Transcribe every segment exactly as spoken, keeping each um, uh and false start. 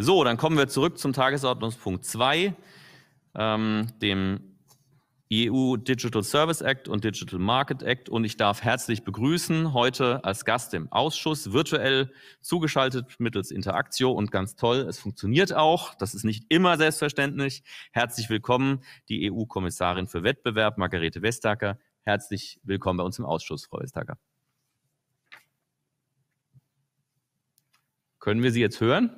So, dann kommen wir zurück zum Tagesordnungspunkt zwei, ähm, dem E U Digital Service Act und Digital Market Act. Und ich darf herzlich begrüßen heute als Gast im Ausschuss, virtuell zugeschaltet mittels Interaktio und ganz toll, es funktioniert auch. Das ist nicht immer selbstverständlich. Herzlich willkommen, die E U-Kommissarin für Wettbewerb, Margrethe Vestager. Herzlich willkommen bei uns im Ausschuss, Frau Vestager. Können wir Sie jetzt hören?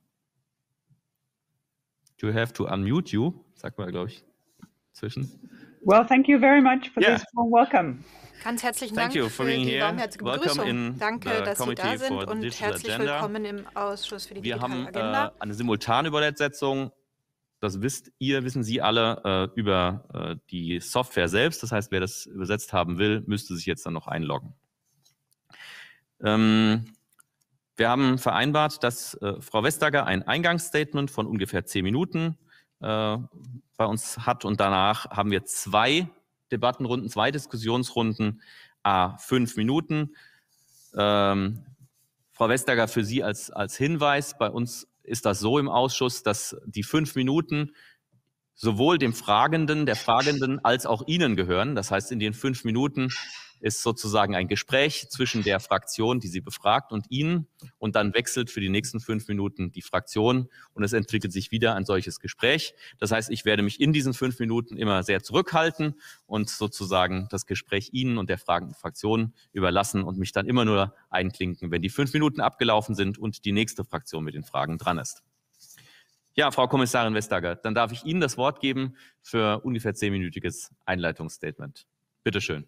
You have to unmute you, sagt man, glaube ich, zwischen. Well, thank you very much for Yeah. this warm welcome. Ganz herzlichen Thank Dank you for für being die here. warmherzige Welcome Begrüßung. in Danke, the dass Sie Committee da sind for the und Digital herzlich Agenda. willkommen im Ausschuss für die Wir digitale haben Agenda. äh, eine Simultanübersetzung, das wisst ihr, wissen Sie alle, äh, über äh, die Software selbst. Das heißt, wer das übersetzt haben will, müsste sich jetzt dann noch einloggen. Ähm, wir haben vereinbart, dass äh, Frau Vestager ein Eingangsstatement von ungefähr zehn Minuten äh, bei uns hat und danach haben wir zwei Debattenrunden, zwei Diskussionsrunden, à fünf Minuten. Ähm, Frau Vestager, für Sie als, als Hinweis, bei uns ist das so im Ausschuss, dass die fünf Minuten sowohl dem Fragenden, der Fragenden als auch Ihnen gehören. Das heißt, in den fünf Minuten ist sozusagen ein Gespräch zwischen der Fraktion, die Sie befragt, und Ihnen. Und dann wechselt für die nächsten fünf Minuten die Fraktion und es entwickelt sich wieder ein solches Gespräch. Das heißt, ich werde mich in diesen fünf Minuten immer sehr zurückhalten und sozusagen das Gespräch Ihnen und der fragenden Fraktion überlassen und mich dann immer nur einklinken, wenn die fünf Minuten abgelaufen sind und die nächste Fraktion mit den Fragen dran ist. Ja, Frau Kommissarin Vestager, dann darf ich Ihnen das Wort geben für ungefähr zehnminütiges Einleitungsstatement. Bitte schön.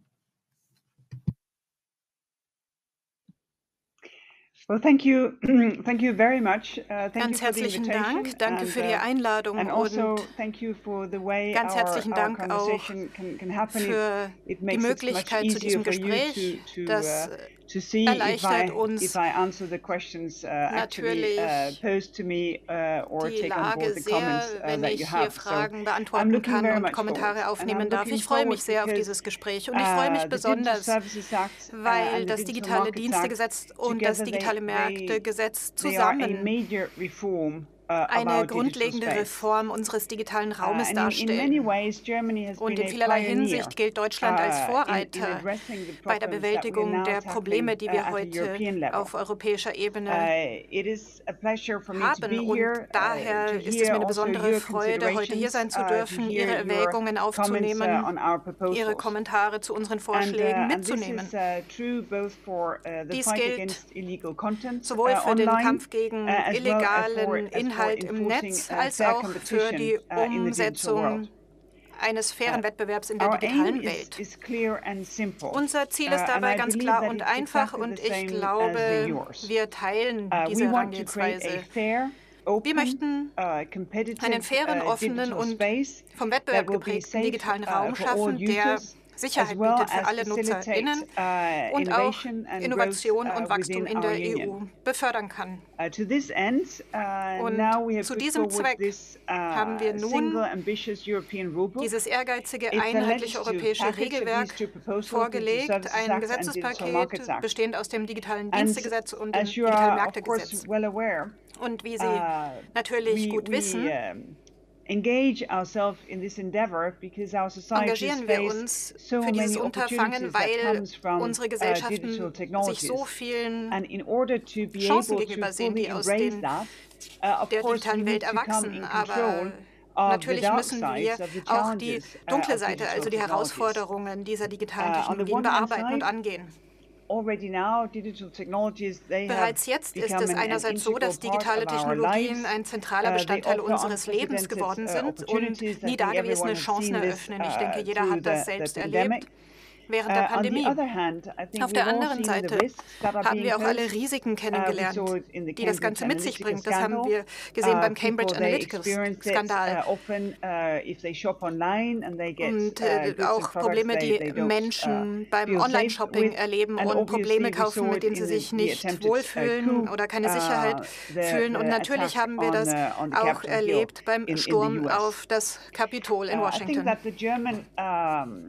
Well, thank you, thank you very much. Uh, thank Ganz you for the herzlichen invitation Dank. Danke and, für die uh, Einladung and also und thank you for the way ganz our, herzlichen our Dank auch conversation can, can happen. für It, it die makes it much Möglichkeit zu easier diesem for you Gespräch. to, to, Das uh, to see if erleichtert I, uns if I answer the questions uh, actually uh, natürlich posed to me uh, or die take on Lage board the comments sehr, uh, wenn that ich you hier have. So Fragen I'm beantworten looking kann very und much Kommentare forward. And aufnehmen I'm darf. looking Ich freue mich forward sehr auf because, dieses Gespräch und ich freue uh, mich the Digital besonders, Services Act, uh, weil and the das Digital digitale Markets Act Dienstegesetz und das together they, digitale they, Märktegesetz they are a zusammen major reform uh, of eine our digital grundlegende space. Reform unseres digitalen Uh, Raumes and in, in many darstellen. ways, Germany has Und been in a vielerlei pioneer Hinsicht gilt Deutschland als uh, in, in Vorreiter addressing the bei der problems that we're Bewältigung now der tackling Probleme, die uh, wir at a heute European level. auf europäischer Ebene Uh, it is a pleasure for me to haben. be Und here, uh, daher to ist es hear mir eine also besondere your Freude, heute hier sein zu considerations, uh, to dürfen, hear Ihre your Erwägungen comments uh, aufzunehmen, on our Ihre proposals. Kommentare zu unseren And, uh, Vorschlägen and this mitzunehmen. is uh, true both for uh, the Dies fight gilt against illegal content sowohl uh, für den online, Kampf gegen uh, as well as for, illegalen as for Inhalt im enforcing Netz uh, als fair auch für competition die uh, in the digital world. Umsetzung eines fairen Uh, Wettbewerbs in der Our aim digitalen is, Welt. is clear and simple. Unser Ziel Uh, ist and dabei I ganz believe klar that und it's einfach exactly und the ich same as the glaube, yours. wir teilen Uh, diese we want to create a Herangehensweise. fair, Wir open, möchten uh, competitive einen fairen, uh, offenen digital und space vom that Wettbewerb will be geprägten safe digitalen uh, Raum for all schaffen, der users, as Sicherheit well bietet für as alle facilitate NutzerInnen uh, und auch innovation and growth Innovation und uh, Wachstum within in our der E U union. befördern kann. Uh, to this end, uh, Und now we have zu put diesem forward Zweck this haben wir uh, nun single ambitious European rulebook. dieses ehrgeizige, It's a einheitliche legislative europäische package of these Regelwerk two proposals, Digital vorgelegt, Services ein Act and Digital Markets Gesetzespaket Act. bestehend aus dem digitalen And Dienstegesetz und dem as you digitalen are, of course, Märktegesetz. well aware, Und wie Sie uh, natürlich we, gut we wissen, um, engage ourselves in this endeavor because our societies engagieren wir face uns so für dieses many Unterfangen, opportunities that weil comes from unsere uh, Gesellschaften digital sich technologies. so vielen And in order to be Chancen able to gegenüber sehen, fully die aus embrace den, that, uh, of der course we digitalen need Welt to come erwachsen. in Aber control of the natürlich dark müssen wir sides of the auch die challenges uh, dunkle of Seite, digital also die technologies. Herausforderungen dieser digitalen Uh, on the Technologien one hand bearbeiten und side, angehen. already now, digital technologies, they have Bereits jetzt ist become es an, an einerseits so, integral dass part digitale of our Technologien lives. ein zentraler Uh, they Bestandteil offer unseres Lebens unprecedented geworden uh, sind und opportunities. I nie think dagewesene everyone has Chancen seen this eröffnen. Ich uh, denke, jeder through hat das the, the selbst pandemic. erlebt während der Uh, on the Pandemie. other hand, I think Auf we've der all anderen seen the Seite risks that are haben being wir auch alle posed. Risiken Uh, we kennengelernt, saw it in the die das Cambridge Ganze mit sich Analytica bringt. Das haben scandal. wir gesehen Uh, beim Cambridge people, they experience it Analytica-Skandal. uh, often uh, if they shop online and they get Und uh, äh, goods and auch products Probleme, they, die they don't Menschen uh, beim feel safe Online-Shopping with. erleben And und Probleme obviously we kaufen, saw mit it denen sie in sich the, the nicht attempted wohlfühlen uh, coup, oder keine Sicherheit uh, the, fühlen. Und the natürlich attack haben wir on, das uh, on the auch Capitol Hill erlebt beim in, in the Sturm U S. auf das Kapitol in Uh, I think Washington. that the German um,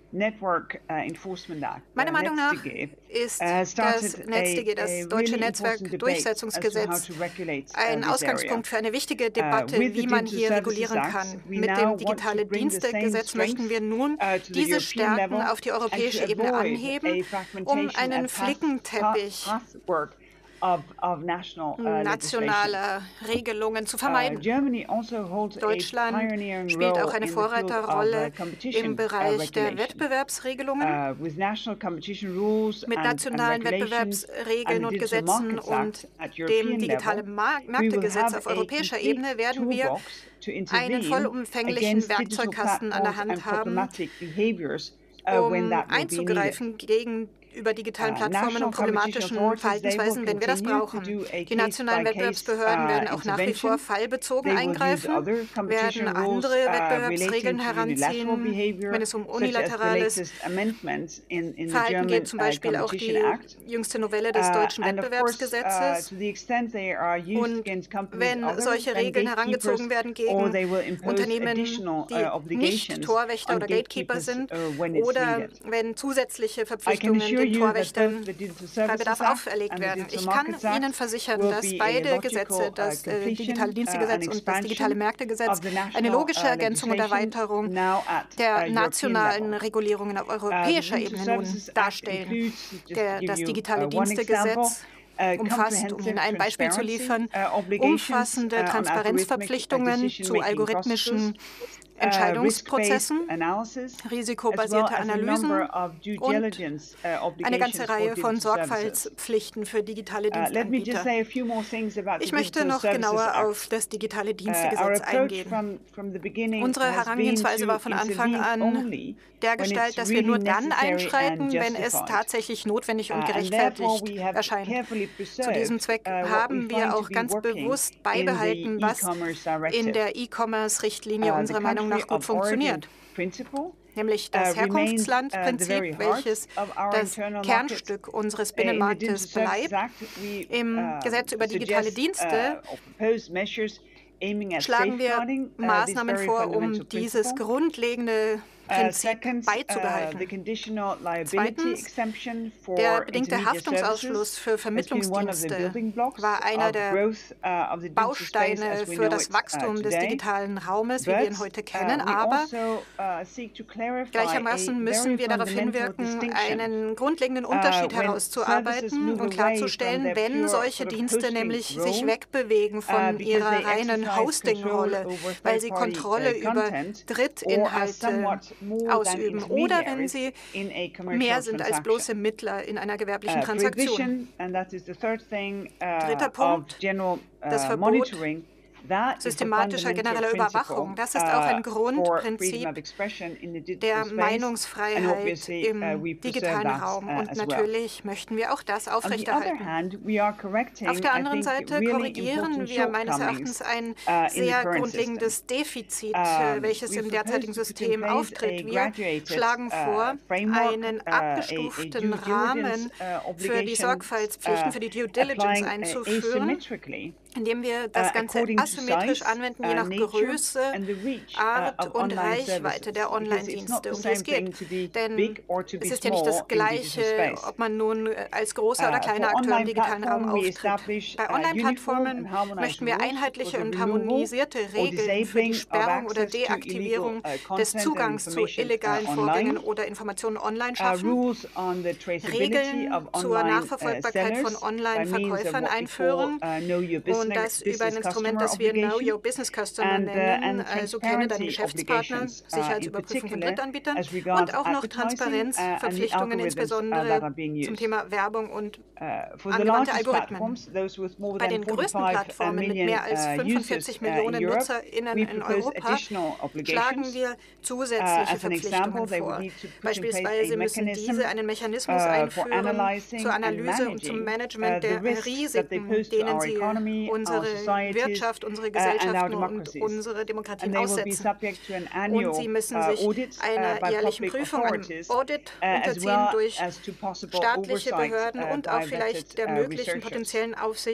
Network uh, Enforcement Act, Meiner uh, Meinung nach NetzDG, ist uh, has das started NetzDG, a, das a deutsche really important debate as to how Netzwerkdurchsetzungsgesetz, to regulate uh, ein this Ausgangspunkt area. für eine wichtige Uh, Debatte, with the wie man Digital hier Services regulieren Act, kann. we Mit now dem want to digitale bring the same Dienstegesetz möchten strength wir nun uh, to the diese European Stärken level auf die and europäische to Ebene avoid anheben, a um fragmentation einen and path, Flickenteppich pathwork of, of national uh, legislation. nationaler Regelungen zu Uh, vermeiden. Germany also holds a Deutschland pioneering spielt auch role eine in the field of uh, Vorreiterrolle competition im uh, Bereich der regulation. Wettbewerbsregelungen. Uh, with national competition rules Mit and, and nationalen regulations Wettbewerbsregeln and the und Digital Gesetzen Markets und Act at dem European digitalen level, Mar we will Marktegesetz have auf a europäischer complete Ebene werden wir toolbox to einen intervene vollumfänglichen against digital Werkzeugkasten an der platforms and Hand haben, problematic behaviors uh, when um that will be needed. einzugreifen gegenüber digitalen Uh, Plattformen und national competition problematischen authorities, they will Verhaltensweisen, wenn wir das continue to brauchen. do a Die nationalen case-by-case Wettbewerbsbehörden uh, werden auch nach wie vor intervention. fallbezogen They will use eingreifen, other werden competition rules andere uh, Wettbewerbsregeln relating to unilateral heranziehen, behavior, wenn es um such as the unilaterales latest amendments in, in the Verhalten German geht, zum uh, Beispiel auch Competition die Act. jüngste Novelle des Uh, deutschen and of course, uh, Wettbewerbsgesetzes. to the extent they are used Und against companies wenn other solche than Regeln gatekeepers, herangezogen werden or gegen they will impose Unternehmen, additional die uh, nicht obligations Torwächter on oder Gatekeeper gatekeepers sind, uh, when it's oder needed. wenn zusätzliche I can Verpflichtungen assure den you that Torwächtern both the Digital bei Services Bedarf Act auferlegt and the werden. Digital Ich kann Markets Ihnen Act versichern, will dass be a beide Gesetze, logical uh, das äh, digitale completion uh, Dienstegesetz and und das digitale expansion Märktegesetz, of the eine national logische uh, Ergänzung und legislation Erweiterung now at uh, der European nationalen level. Regulierungen auf Uh, the europäischer Digital Ebene nun Services Act darstellen. includes, just to Der, give das you digitale uh, one example, Dienstegesetz uh, umfasst, um Ihnen ein Beispiel zu comprehensive liefern, transparency uh, obligations umfassende uh, on algorithmic uh, Transparenzverpflichtungen zu decision-making algorithmischen processes, uh, risk-based Entscheidungsprozessen, analysis, as well risikobasierte as a Analysen number of due und diligence uh, eine obligations ganze for Reihe von digital services. Sorgfaltspflichten für digitale Uh, let me just Dienstanbieter. say a few more things about Ich the möchte Digital noch Services genauer Act. auf das digitale Uh, our Dienstegesetz approach eingehen. from, from the beginning Unsere has been Herangehensweise to war von Anfang intervene an only der when Gestalt, it's dass wir really nur dann necessary einschreiten, and wenn es justified. tatsächlich notwendig Uh, und and gerechtfertigt therefore we have erscheint. carefully Zu diesem preserved Zweck uh, what we haben find wir to auch be ganz working bewusst in the beibehalten, was e-commerce in directive. der E-Commerce-Richtlinie Uh, the unserer Meinung country nach gut of origin funktioniert, principle nämlich uh, das remains uh, the very Herkunftslandprinzip, heart welches of our das internal market. Kernstück unseres Uh, in the Digital Binnenmarktes Services bleibt. Act, we Im uh, Gesetz über digitale suggest Dienste uh, or propose measures aiming at schlagen wir safeguarding uh, this Maßnahmen very vor, fundamental um dieses principle. grundlegende Uh, Prinzip second, uh, the beizubehalten. conditional liability Zweitens, exemption for der bedingte intermediate Haftungsausschluss services für has been one of the Vermittlungsdienste building blocks war einer of der growth uh, of the digital space Bausteine as we für know das it uh, Wachstum des today. digitalen Raumes, wie wir ihn But heute uh, kennen. we Aber also uh, seek to clarify a gleichermaßen müssen very wir darauf fundamental hinwirken, distinction. einen grundlegenden Uh, Unterschied when services herauszuarbeiten move und away from klarzustellen, their wenn pure solche sort of Dienste hosting nämlich role, sich wegbewegen uh, von because ihrer they reinen exercise control Hosting-Rolle, over weil sie third-party Kontrolle uh, über content, or are Drittinhalte somewhat more than ausüben oder wenn intermediaries sie in a commercial mehr sind als transaction. bloße Mittler in einer gewerblichen Uh, Transaktion. prohibition, and that is the third thing, uh, Dritter of Punkt, general das uh, Verbot monitoring. That is the systematischer fundamental genereller principle Überwachung. Das ist auch ein uh, for freedom Grundprinzip of expression in the digital der space. And Meinungsfreiheit obviously, uh, im we preserve digitalen that Raum. uh, Und as well. natürlich möchten wir auch das On the other aufrechterhalten. hand, we are correcting, Auf der I anderen think, Seite really korrigieren important wir meines shortcomings Erachtens ein uh, in the sehr current grundlegendes system. Defizit, äh, Um, welches we im derzeitigen propose to put in System place auftritt. a Wir graduated, schlagen uh, vor, framework, einen uh, a- a abgestuften due Rahmen diligence, uh, für die obligation, Sorgfaltspflichten, uh, für die Due Diligence applying, uh, einzuführen, asymmetrically, indem wir das uh, Ganze according to asymmetrisch size, anwenden, je uh, nach nature, Größe, and the reach uh, Art of und online Reichweite services. der Because it's not Online-Dienste, the um die es same thing geht. to be Denn big or to es be ist ja nicht small das in digital Gleiche, space. ob man nun äh, als großer oder Uh, kleiner for Akteur im online digitalen Raum platform, we auftritt. establish Bei uh, uniform Online-Plattformen and harmonized möchten wir rules for einheitliche the und removal harmonisierte or Regeln für die disabling of Sperrung oder access to illegal Deaktivierung uh, des content and Zugangs zu information illegalen uh, Vorgängen online. oder Informationen online Uh, schaffen, rules on the traceability Regeln of zur online uh, Nachverfolgbarkeit von sellers by means of Online-Verkäufern what we call einführen uh, Know Your und Business, das über ein business Instrument, customer das wir Know obligation Your Business Customer and, uh, nennen, and also kenne deinen transparency Geschäftspartner, obligations, uh, in Sicherheitsüberprüfung von particular Drittanbietern as regards und auch noch advertising uh, and the Transparenzverpflichtungen, algorithms uh, that insbesondere are being zum used. Thema Werbung und Uh, for the angewandte largest Algorithmen. platforms, those with more Bei than den größten forty-five uh, Plattformen mit million mehr als uh, users fünfundvierzig uh, in Millionen Europe, NutzerInnen we in propose Europa additional schlagen obligations. wir Uh, zusätzliche as an example, Verpflichtungen they would vor. need to put in place Beispielsweise a müssen mechanism diese einen Mechanismus uh, for einführen analyzing zur and Analyse und zum managing uh, Management the der risks that they Risiken, pose to denen our sie economy, our unsere societies, Wirtschaft, unsere uh, and our Gesellschaften und democracies. unsere And Demokratien they will be aussetzen. subject to an Und annual sie müssen uh, sich audit uh, einer by jährlichen public Prüfung, einem authorities, Audit uh, as unterziehen well durch as to possible staatliche oversight Behörden uh, und by auch vetted vielleicht der uh, möglichen researchers. potenziellen Aufsicht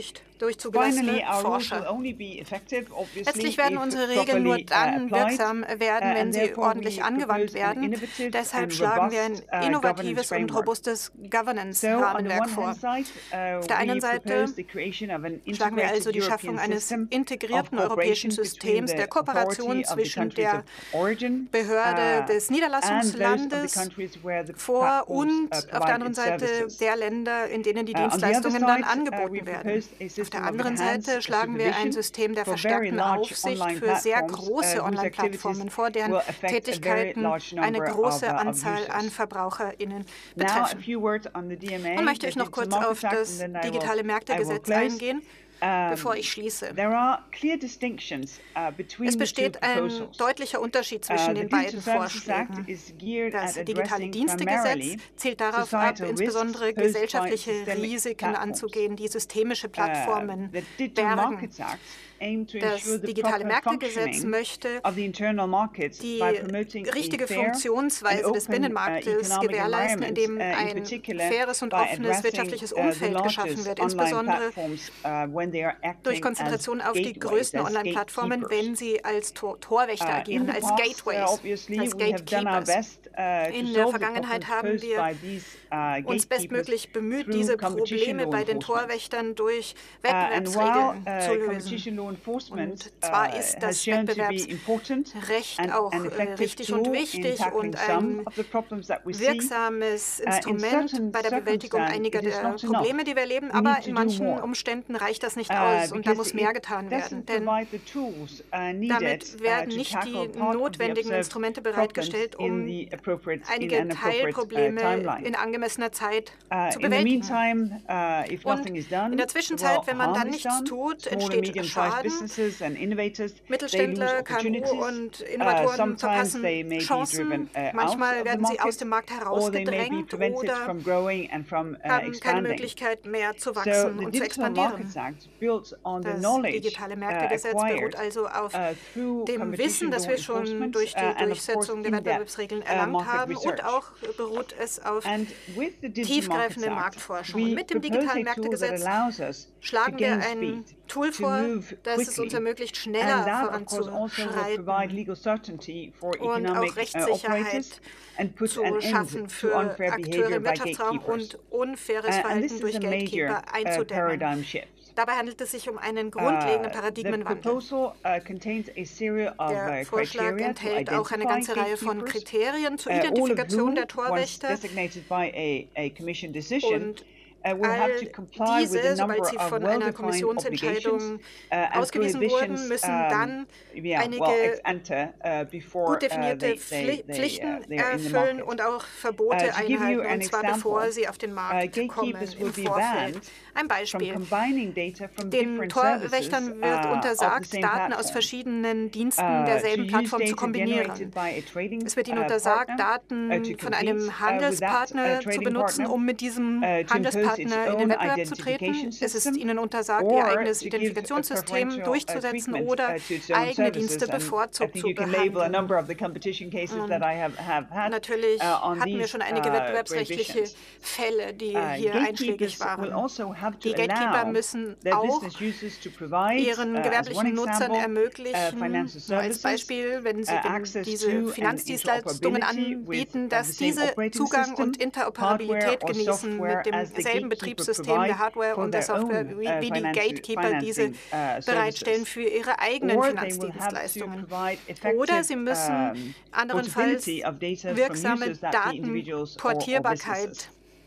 durch zugelassene Finally, our rules will Forscher. only be effective, obviously, Letztlich werden if unsere Regeln nur properly, uh, dann applied. wirksam werden, Uh, wenn and sie therefore ordentlich we angewandt propose an werden. innovative Deshalb and schlagen wir ein robust, uh, innovatives governance und framework. robustes So, on the Governance-Rahmenwerk one vor. hand side, uh, Auf der einen we Seite propose the creation of an schlagen wir also integrated die Schaffung European eines system of integrierten europäischen cooperation between Systems the der Kooperation authority of the zwischen countries der of origin Behörde uh, des and those of the Niederlassungslandes countries where the vor platforms und uh, auf der provide anderen its Seite services. der Länder, in denen die Uh, on the other Dienstleistungen dann side, uh, we angeboten werden. proposed a Auf system der of anderen Seite enhanced schlagen wir ein supervision System der for very verstärkten large Aufsicht online für sehr platforms, uh, große whose Online-Plattformen vor, activities deren will affect a very Tätigkeiten large eine number of, große uh, of Anzahl an users. VerbraucherInnen Now, a betreffen. few words on the D M A, Nun möchte the ich noch Digital kurz auf Markets Act, das and then I will, digitale I will Märktegesetz close. eingehen, bevor Um, ich schließe. there are clear distinctions uh, between Es the two besteht ein proposals. deutlicher Unterschied Uh, zwischen the den Digital beiden Services Act Vorschlägen. is geared Das at digitale addressing Dienstegesetz primarily zielt darauf ab, societal risks insbesondere posed by gesellschaftliche systemic Risiken platforms. anzugehen, die systemische Uh, Plattformen the Digital bergen. Markets Act aim to Das ensure the digitale proper Märktegesetz functioning möchte of the internal markets die by promoting a richtige fair and Funktionsweise des open uh, Binnenmarktes economic gewährleisten, environment, indem uh, in ein particular faires und by offenes addressing wirtschaftliches uh, the Umfeld geschaffen largest wird, online insbesondere platforms uh, when they are durch acting Konzentration as auf die gateways, größten as Online-Plattformen, gatekeepers. wenn sie als Tor Torwächter Uh, in agieren, the als past, uh, Gateways, obviously, als we have done our Gatekeepers. best uh, to In der solve the Vergangenheit problems haben posed wir by these uh, uns gatekeepers bestmöglich bemüht, through diese competition Probleme law bei den enforcement. Torwächtern durch Uh, and while Wettbewerbsregeln uh, zu lösen. competition law enforcement Und zwar uh, ist has das shown to be important Wettbewerbsrecht and auch an äh, effective richtig und tool in wichtig tackling und some ein of the problems that we see, wirksames uh, in Instrument certain bei der Bewältigung circumstances einiger it is der not enough. Probleme, die wir erleben, We aber need to in do manchen more. Umständen reicht das nicht Uh, aus und da because muss mehr it getan werden. doesn't Denn provide the tools uh, needed damit uh, werden to nicht tackle die part of the notwendigen observed Instrumente problems bereitgestellt, in um the appropriate in einige an appropriate uh, Teilprobleme timeline. in angemessener Zeit Uh, zu in the bewältigen. meantime, uh, if Und nothing is done, in der Zwischenzeit, well, wenn man harm dann is nichts done. tut, Small and entsteht medium-sized Schaden. businesses and innovators, they lose Mittelständler, K M U opportunities. und Uh, Innovatoren sometimes verpassen they may be Chancen. driven uh, out Manchmal of the werden sie aus market, dem Markt or they may be herausgedrängt prevented oder from growing and from uh, haben keine expanding. Möglichkeit mehr zu So wachsen the und zu Digital expandieren. Markets Act builds on the Das knowledge digitale uh, Märktegesetz beruht acquired also auf uh, through dem competition Wissen, das law wir schon enforcement durch uh, die and of course Durchsetzung der in-depth Wettbewerbsregeln uh, erlangt market haben und research. auch beruht es auf And with the Digital Markets tiefgreifende Act, Marktforschung. we Und mit dem propose digitalen a tool that Märktegesetz allows us to schlagen wir gain ein speed, Tool to vor, move das es uns quickly, ermöglicht, and schneller that of course also will voranzuschreiten provide legal certainty for und economic auch uh, Rechtssicherheit operators and put zu an schaffen end to für unfair Akteure behavior im by Wirtschaftsraum gatekeepers. und unfaires Uh, and Verhalten this durch is a major Gatekeeper uh, einzudämmen. paradigm shift. Dabei handelt es sich um einen grundlegenden Uh, the Paradigmenwandel. proposal uh, contains a series of Der uh, Vorschlag criteria to enthält auch eine identify ganze Reihe von gatekeepers, Kriterien zur uh, all of Identifikation der whom, once Torwächter designated by a, a commission decision, und uh, will have to all comply with a diese, number sobald sie of von einer well-defined Kommissionsentscheidung obligations uh, and ausgewiesen wurden, prohibitions, müssen um, dann yeah, einige well, ex ante, uh, before gut uh, definierte they, Pfli they, they, Pflichten uh, they are in the erfüllen market. und auch Verbote Uh, to give you einhalten, an und zwar example, bevor sie auf den uh, Markt kommen, gatekeepers will im be Vorfeld. banned Ein from Beispiel. combining data from Den different services Torwächtern wird uh, of the untersagt, same Daten aus platform. verschiedenen Diensten Uh, to derselben use Plattform zu data kombinieren. generated by a trading Es wird ihnen uh, untersagt, partner, uh, to Daten compete, von einem uh, with that, uh, Handelspartner zu trading benutzen, partner, um mit diesem uh, to impose its Handelspartner in den own Wettbewerb zu treten. identification Es ist system, ihnen untersagt, ihr or eigenes to give a Identifikationssystem preferential, uh, durchzusetzen treatment, oder uh, to its own eigene services. Dienste And I bevorzugt think zu you can label a behandeln. number of the competition cases Und that I have, have had Natürlich uh, on hatten wir these schon einige uh, wettbewerbsrechtliche prohibitions. Fälle, die Uh, hier einschlägig gatekeepers will waren. also have to Die Gatekeeper allow müssen their auch business users to provide, ihren uh, as one gewerblichen Nutzern example, uh, ermöglichen, financial nur als services, Beispiel, wenn sie uh, den, access diese to and Finanzdienstleistungen interoperability anbieten, with, uh, dass the same diese operating Zugang system, und Interoperabilität hardware or genießen software mit as the demselben gatekeeper Betriebssystem provide der Hardware for und der their Software, own, wie, uh, wie die financial- Gatekeeper diese financing, uh, bereitstellen services. für ihre eigenen Or they will have to Finanzdienstleistungen. provide Oder sie effective, müssen um, anderenfalls portability of data from wirksame users that be individuals or- or Datenportierbarkeit businesses.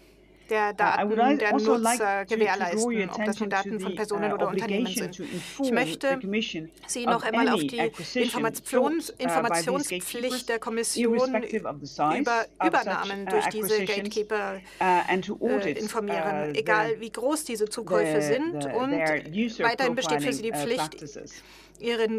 der Uh, I Daten would al- der also like Nutzer to- to draw your gewährleisten, ob das nun attention to Daten von the, Personen uh, oder Unternehmen obligation sind. to Ich inform the möchte Commission Sie of noch einmal auf any die acquisition Informations sought, uh, by these Informationspflicht gatekeepers, der Kommission irrespective of the size über of such, Übernahmen uh, durch diese acquisitions, Gatekeeper uh, and to äh, audit, informieren, uh, egal the- wie groß diese Zukäufe the- sind. the- Und their user weiterhin besteht für Sie die profiling, uh, Pflicht, practices. Ihren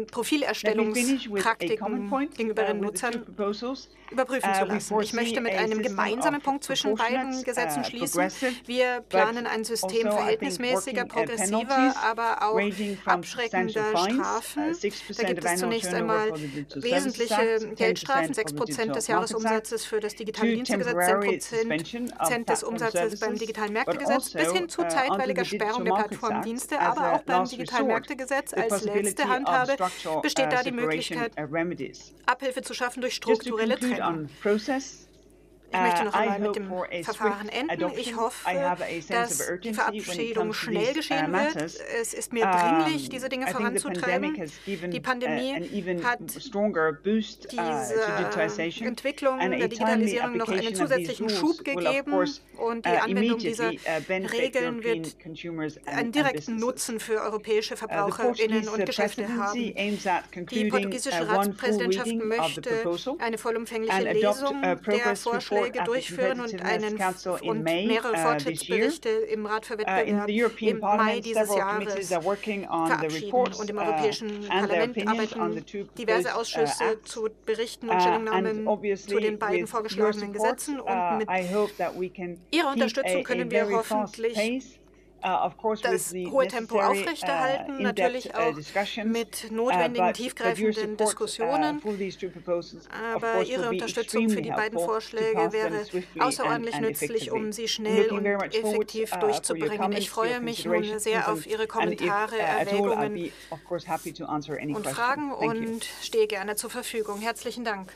Let me finish with a common Profilierstellungspraktiken point gegenüber uh, ihren with the two Nutzern proposals. überprüfen Uh, zu we lassen. Ich foresee möchte mit a einem system gemeinsamen of Punkt zwischen beiden proportionate, Gesetzen uh, schließen. Wir planen ein System also verhältnismäßiger, progressiver, aber auch abschreckender Strafen. Da gibt es zunächst einmal wesentliche Geldstrafen, sechs Prozent des Jahresumsatzes für das Digitale-Dienstegesetz, zehn Prozent des Umsatzes beim Digitalen-Märkte-Gesetz, bis hin zu zeitweiliger Sperrung der Plattformdienste, aber auch beim Digitalen-Märkte-Gesetz als letzte Handhabe besteht da die Möglichkeit, Abhilfe zu schaffen durch strukturelle Trennung. Ich möchte noch einmal mit dem Verfahren enden. Ich hoffe, dass die Verabschiedung schnell geschehen wird. Es ist mir dringlich, diese Dinge voranzutreiben. Die Pandemie hat dieser Entwicklung der Digitalisierung noch einen zusätzlichen Schub gegeben und die Anwendung dieser Regeln wird einen direkten Nutzen für europäische VerbraucherInnen und Geschäfte haben. Die portugiesische Ratspräsidentschaft möchte eine vollumfängliche Lesung der Vorschläge durchführen und, einen, und mehrere Fortschrittsberichte im Rat für Wettbewerb im Mai dieses Jahres verabschieden. Und im Europäischen Parlament arbeiten diverse Ausschüsse zu Berichten und Stellungnahmen zu den beiden vorgeschlagenen Gesetzen. Und mit Ihrer Unterstützung können wir hoffentlich das hohe Tempo aufrechterhalten, natürlich auch mit notwendigen, tiefgreifenden Diskussionen. Aber Ihre Unterstützung für die beiden Vorschläge wäre außerordentlich nützlich, um sie schnell und effektiv durchzubringen. Ich freue mich nun sehr auf Ihre Kommentare, Erwägungen und Fragen und stehe gerne zur Verfügung. Herzlichen Dank.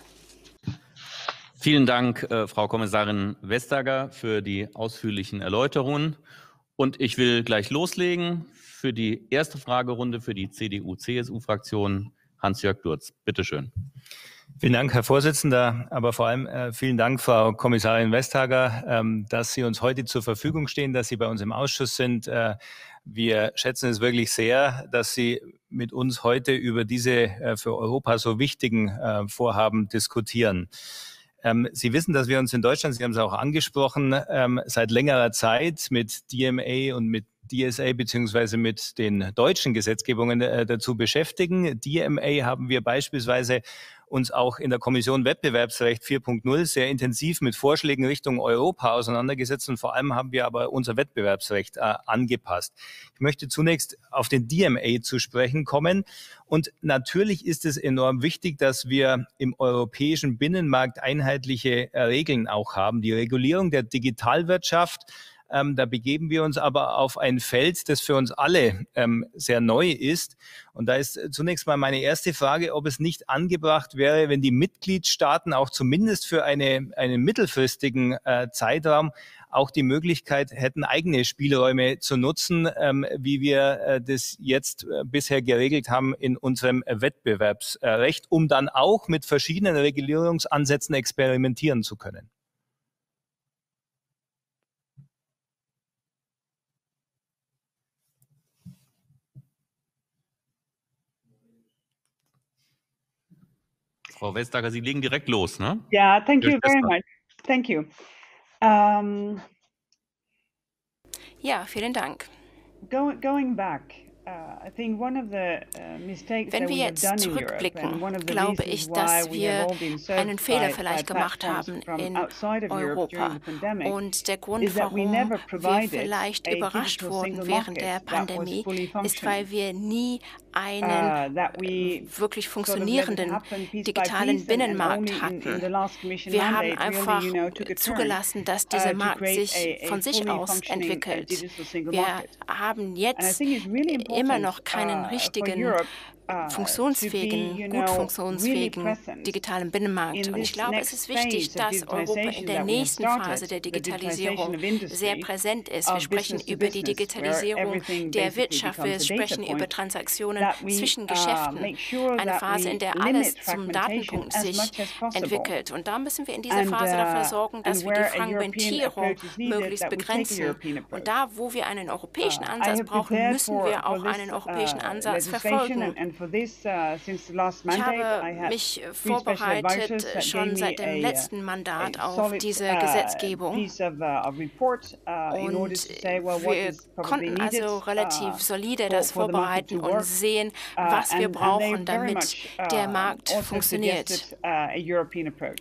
Vielen Dank, äh, Frau Kommissarin Vestager, für die ausführlichen Erläuterungen. Und ich will gleich loslegen für die erste Fragerunde für die C D U-C S U-Fraktion. Hans-Jörg Durz, bitteschön. Vielen Dank, Herr Vorsitzender, aber vor allem äh, vielen Dank, Frau Kommissarin Vestager, ähm, dass Sie uns heute zur Verfügung stehen, dass Sie bei uns im Ausschuss sind. Äh, wir schätzen es wirklich sehr, dass Sie mit uns heute über diese äh, für Europa so wichtigen äh, Vorhaben diskutieren. Ähm, Sie wissen, dass wir uns in Deutschland, Sie haben es auch angesprochen, ähm, seit längerer Zeit mit D M A und mit D S A beziehungsweise mit den deutschen Gesetzgebungen äh, dazu beschäftigen. D M A haben wir beispielsweise uns auch in der Kommission Wettbewerbsrecht vier Punkt null sehr intensiv mit Vorschlägen Richtung Europa auseinandergesetzt und vor allem haben wir aber unser Wettbewerbsrecht äh, angepasst. Ich möchte zunächst auf den D M A zu sprechen kommen und natürlich ist es enorm wichtig, dass wir im europäischen Binnenmarkt einheitliche äh, Regeln auch haben. Die Regulierung der Digitalwirtschaft, Ähm, da begeben wir uns aber auf ein Feld, das für uns alle ähm, sehr neu ist. Und da ist zunächst mal meine erste Frage, ob es nicht angebracht wäre, wenn die Mitgliedstaaten auch zumindest für eine, einen mittelfristigen äh, Zeitraum auch die Möglichkeit hätten, eigene Spielräume zu nutzen, ähm, wie wir äh, das jetzt äh, bisher geregelt haben in unserem Wettbewerbsrecht, um dann auch mit verschiedenen Regulierungsansätzen experimentieren zu können. Frau Vestager, Sie legen direkt los, ne? Yeah, thank you very much. Thank you. Um, ja, vielen Dank. Go, going back. Uh, I think one of the uh, mistakes Wenn that wir we have jetzt done in zurückblicken, Europe, and one of the glaube reasons ich, why dass we wir have all been served einen Fehler by- vielleicht by gemacht platforms haben from in outside of Europe during Europa. the pandemic, Und der Grund, is that we warum never wir provided vielleicht a überrascht digital wurden single während der market that was Pandemie, fully ist, functioning. weil wir nie Uh, einen that we wirklich sort of let it funktionierenden happen piece by digitalen piece, and- and Binnenmarkt only in- in hatten. the last Commission Wir haben mandate really, einfach you know, took a turn, zugelassen, dass uh, dieser to Markt create sich a- a von sich fully aus functioning, uh, entwickelt. digital single Wir market. haben And I jetzt think it's really immer important, noch keinen uh, for richtigen Europe, uh, funktionsfähigen, to be, you gut know, funktionsfähigen really present digitalen Binnenmarkt. in Und ich this glaube, next es ist wichtig, phase of dass Europa in digitalization der that we have nächsten started, Phase der the digitalization Digitalisierung of industry, sehr präsent ist. Wir of sprechen business to über die business, where Digitalisierung everything der basically Wirtschaft. Wir becomes a data sprechen über point, Transaktionen that we, zwischen uh, Geschäften. make sure Eine that Phase, we in der limit alles zum fragmentation Datenpunkt as sich much as possible. entwickelt. Und da müssen wir in dieser And, Phase uh, dafür sorgen, dass and wir die where a European Fragmentierung approach is needed, möglichst that we take a begrenzen. European approach. Und da, wo wir einen europäischen Uh, I Ansatz have brauchen, prepared müssen for- wir for auch this, einen europäischen uh, Ansatz legislation, verfolgen. and- and for this, uh, since the last Ich mandate, I habe had mich three special vorbereitet, advisors that schon gave seit me dem a, letzten Mandat a auf solid, diese uh, Gesetzgebung. piece of, uh, of report, uh, in order Und to say, well, what wir is probably konnten needed, also relativ uh, solide for- das for the market vorbereiten to und work. sehen, Uh, was wir and- and they brauchen, very damit much, uh, der Markt also funktioniert. suggested, uh, a European approach.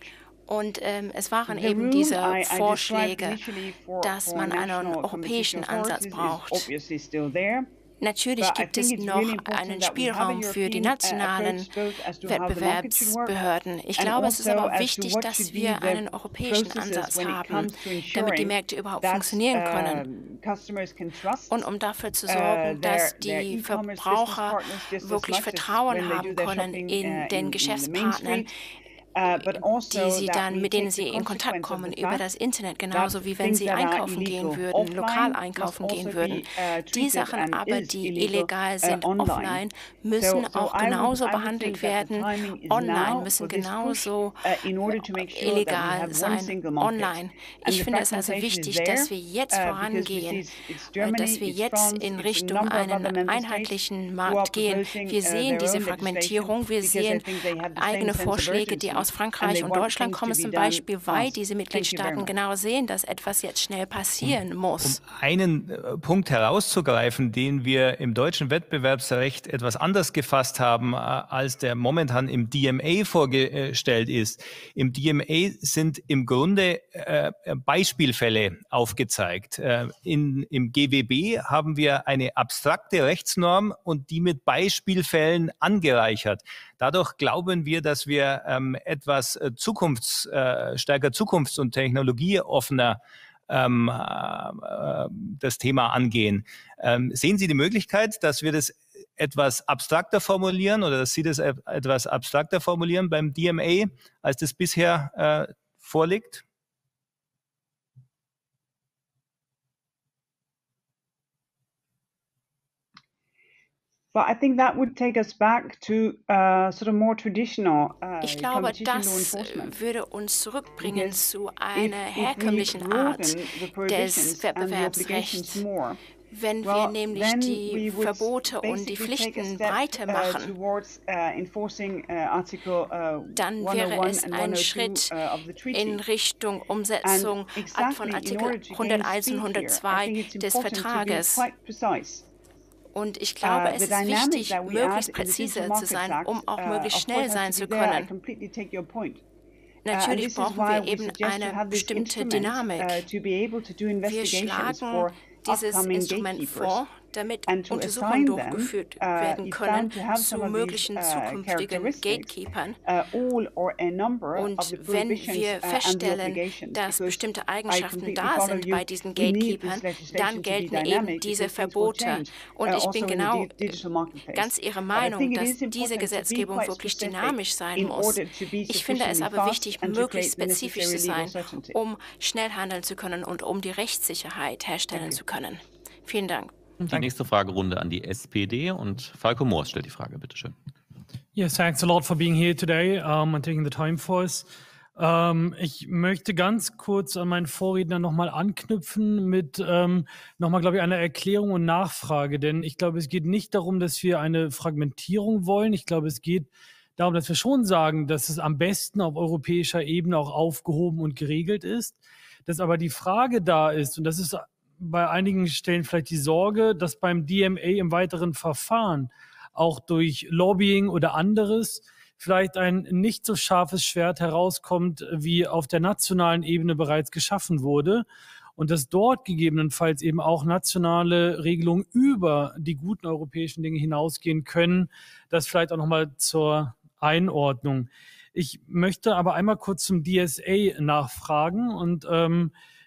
Und ähm, es waren eben diese Vorschläge, dass man einen europäischen Ansatz braucht. Natürlich gibt es noch einen Spielraum für die nationalen Wettbewerbsbehörden. Ich glaube, es ist aber wichtig, dass wir einen europäischen Ansatz haben, damit die Märkte überhaupt funktionieren können. Und um dafür zu sorgen, dass die Verbraucher wirklich Vertrauen haben können in den Geschäftspartnern, die sie dann, mit denen sie in Kontakt kommen über das Internet, genauso wie wenn sie einkaufen gehen würden, lokal einkaufen gehen würden. Die Sachen aber, die illegal sind offline, müssen auch genauso behandelt werden. Online müssen genauso illegal sein online. Ich finde es also wichtig, dass wir jetzt vorangehen, dass wir jetzt in Richtung einen einheitlichen Markt gehen. Wir sehen diese Fragmentierung, wir sehen eigene Vorschläge, die aus Frankreich und Deutschland kommen zum Beispiel, weil diese Mitgliedstaaten genau sehen, dass etwas jetzt schnell passieren muss. Um einen äh, Punkt herauszugreifen, den wir im deutschen Wettbewerbsrecht etwas anders gefasst haben, äh, als der momentan im D M A vorgestellt ist. Im D M A sind im Grunde äh, Beispielfälle aufgezeigt. Äh, in, Im G W B haben wir eine abstrakte Rechtsnorm und die mit Beispielfällen angereichert. Dadurch glauben wir, dass wir ähm, etwas äh, zukunfts-, äh, stärker zukunfts- und technologieoffener ähm, äh, das Thema angehen. Ähm, sehen Sie die Möglichkeit, dass wir das etwas abstrakter formulieren oder dass Sie das etwas abstrakter formulieren beim D M A, als das bisher äh, vorliegt? Well, I think that would take us back to uh, sort of more traditional uh, Ich glaube, competition law das enforcement. würde uns zurückbringen Because zu if, einer if we herkömmlichen Art broaden the des prohibitions and the obligations Wettbewerbsrechts. more, Wenn wir well, nämlich then die we would Verbote und die basically take a Pflichten step breiter uh, machen, towards uh, enforcing uh, Article uh, dann one oh wäre one es and ein one oh two Schritt uh, of the treaty. in Richtung Umsetzung And ab von exactly in Artikel order to gain hunderteins speed und here, I hundertzwei think it's des important to be Vertrages. quite precise. Und ich glaube, Uh, es the ist dynamic wichtig, that we add möglichst in the Digital präzise zu Markets sein, Act, um auch uh, möglichst of schnell course sein has zu to be there. I können. completely take your point. Uh, and Natürlich this is brauchen why wir we eben suggest to eine have this bestimmte instrument Dynamik. uh, to be able to do Wir investigations schlagen for dieses upcoming Instrument gatekeepers vor, damit and to Untersuchungen assign them, durchgeführt uh, werden if können found to have zu some of these möglichen uh, zukünftigen characteristics, Gatekeepern. uh, all or a number of Und the wenn prohibitions wir uh, and the feststellen, obligations, dass because bestimmte I Eigenschaften completely da follow sind you, bei diesen we need this Gatekeepern, legislation dann to be gelten eben dynamic diese because things will Verbote. change, Und uh, ich also bin in the genau di- digital marketplace. ganz Ihrer But I Meinung, think it dass is diese important to be Gesetzgebung quite wirklich specific dynamisch sein in muss. order to be Ich finde es sufficiently aber fast wichtig, and to möglichst create the spezifisch zu necessary legal sein, certainty. um schnell handeln zu können und um die Rechtssicherheit herstellen zu können. Vielen Dank. Die nächste Fragerunde an die S P D und Falco Moors stellt die Frage, bitteschön. Yes, thanks a lot for being here today um, and taking the time for us. Um, ich möchte ganz kurz an meinen Vorredner nochmal anknüpfen mit um, nochmal, glaube ich, einer Erklärung und Nachfrage. Denn ich glaube, es geht nicht darum, dass wir eine Fragmentierung wollen. Ich glaube, es geht darum, dass wir schon sagen, dass es am besten auf europäischer Ebene auch aufgehoben und geregelt ist. Dass aber die Frage da ist, und das ist bei einigen Stellen vielleicht die Sorge, dass beim D M A im weiteren Verfahren auch durch Lobbying oder anderes vielleicht ein nicht so scharfes Schwert herauskommt, wie auf der nationalen Ebene bereits geschaffen wurde. Und dass dort gegebenenfalls eben auch nationale Regelungen über die guten europäischen Dinge hinausgehen können. Das vielleicht auch nochmal zur Einordnung. Ich möchte aber einmal kurz zum D S A nachfragen. Und ähm,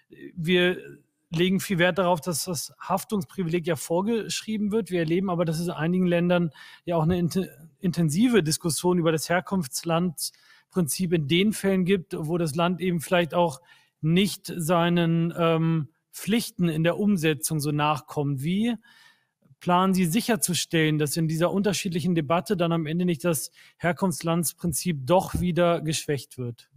wir legen viel Wert darauf, dass das Haftungsprivileg ja vorgeschrieben wird. Wir erleben aber, dass es in einigen Ländern ja auch eine int- intensive Diskussion über das Herkunftslandprinzip in den Fällen gibt, wo das Land eben vielleicht auch nicht seinen ähm, Pflichten in der Umsetzung so nachkommt. Wie planen Sie sicherzustellen, dass in dieser unterschiedlichen Debatte dann am Ende nicht das Herkunftslandsprinzip doch wieder geschwächt wird?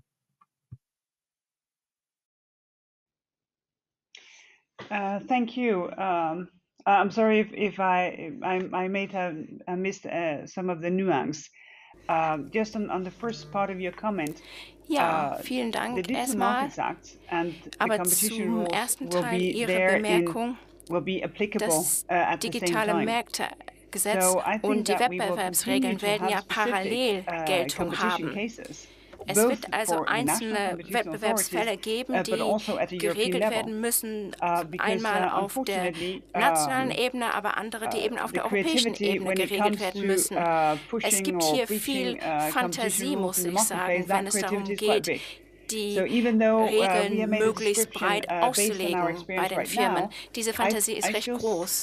Uh, thank you. Um, I'm sorry if, if I, I I may have uh, missed uh, some of the nuance. Uh, just on, on the first part of your comment. Ja, uh, vielen the Dank Digital erstmal. Markets Act and the Aber competition zum rules ersten will Teil be Ihrer there in, Bemerkung, will be applicable das uh, at the same digitale time. Märktegesetz So I think und die that we will Wettbewerbsregeln continue to werden ja have parallel specific, uh, Geltung competition haben. cases. Es wird also einzelne Wettbewerbsfälle geben, die geregelt werden müssen, einmal auf der nationalen Ebene, aber andere, die eben auf der europäischen Ebene geregelt werden müssen. Es gibt hier viel Fantasie, muss ich sagen, wenn es darum geht, die Regeln möglichst breit auszulegen bei den Firmen. Diese Fantasie ist recht groß.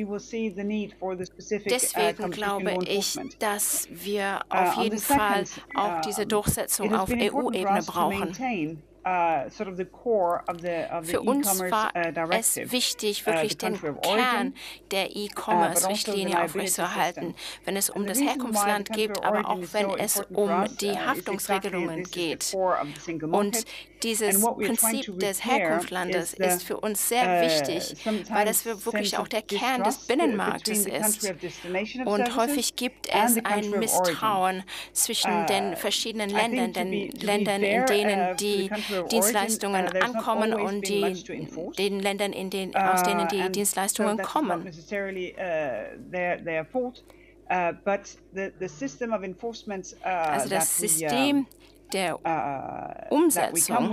Deswegen glaube ich, dass wir auf jeden Fall auch diese Durchsetzung auf E U-Ebene brauchen. Für uns war es wichtig, wirklich den Kern der E-Commerce-Richtlinie aufrechtzuerhalten, wenn es um das Herkunftsland geht, aber auch wenn es um die Haftungsregelungen geht. Und dieses Prinzip des Herkunftslandes ist für uns sehr wichtig, weil das wirklich auch der Kern des Binnenmarktes ist. Und häufig gibt es ein Misstrauen zwischen den verschiedenen Ländern, den Ländern, in denen die Dienstleistungen ankommen und die, den Ländern, in den, aus denen die Dienstleistungen kommen. Also das System der Umsetzung,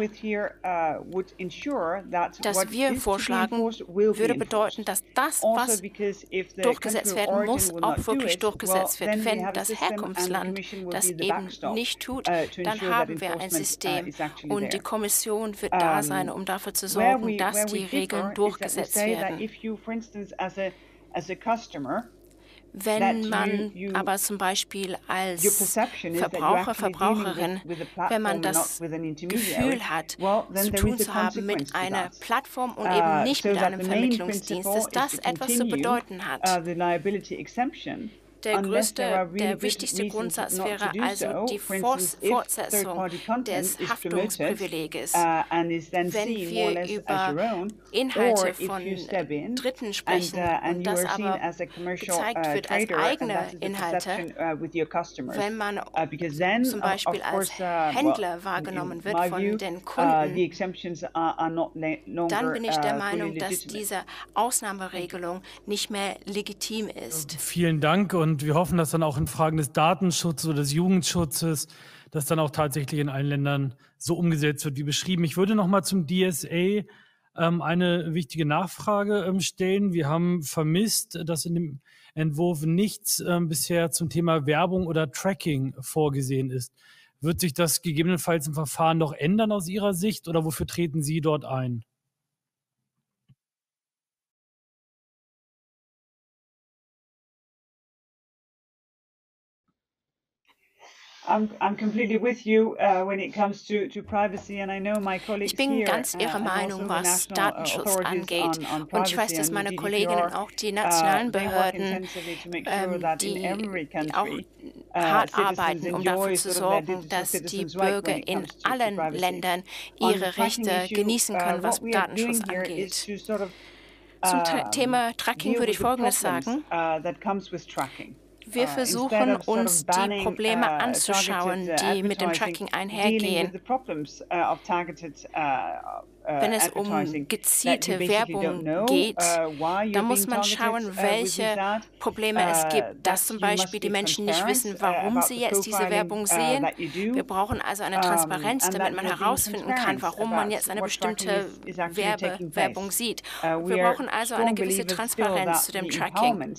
das wir vorschlagen, würde bedeuten, dass das, was durchgesetzt werden muss, auch wirklich durchgesetzt wird. Wenn das Herkunftsland das eben nicht tut, dann haben wir ein System. Und die Kommission wird da sein, um dafür zu sorgen, dass die Regeln durchgesetzt werden. Wenn man aber zum Beispiel als Verbraucher, Verbraucherin, wenn man das Gefühl hat, zu tun zu haben mit einer Plattform und eben nicht mit einem Vermittlungsdienst, dass das etwas zu bedeuten hat. Der größte, der wichtigste Grundsatz wäre also die Fortsetzung des Haftungsprivileges. Wenn wir über Inhalte von Dritten sprechen und das aber gezeigt wird als eigene Inhalte, wenn man zum Beispiel als Händler wahrgenommen wird von den Kunden, dann bin ich der Meinung, dass diese Ausnahmeregelung nicht mehr legitim ist. Vielen Dank. Und wir hoffen, dass dann auch in Fragen des Datenschutzes oder des Jugendschutzes, dass dann auch tatsächlich in allen Ländern so umgesetzt wird wie beschrieben. Ich würde noch mal zum D S A ähm, eine wichtige Nachfrage ähm, stellen. Wir haben vermisst, dass in dem Entwurf nichts ähm, bisher zum Thema Werbung oder Tracking vorgesehen ist. Wird sich das gegebenenfalls im Verfahren noch ändern aus Ihrer Sicht oder wofür treten Sie dort ein? Ich bin ganz Ihrer Meinung, was Datenschutz angeht. Und ich weiß, dass meine Kolleginnen und auch die nationalen Behörden, ähm, die auch hart arbeiten, um dafür zu sorgen, dass die Bürger in allen Ländern ihre Rechte genießen können, was Datenschutz angeht. Zum Thema Tracking würde ich Folgendes sagen. Wir versuchen, uns die Probleme anzuschauen, die mit dem Tracking einhergehen. Wenn es um gezielte Werbung geht, dann muss man schauen, welche Probleme es gibt. Dass zum Beispiel die Menschen nicht wissen, warum sie jetzt diese Werbung sehen. Wir brauchen also eine Transparenz, damit man herausfinden kann, warum man jetzt eine bestimmte Werbe Werbung sieht. Wir brauchen also eine gewisse Transparenz zu dem Tracking.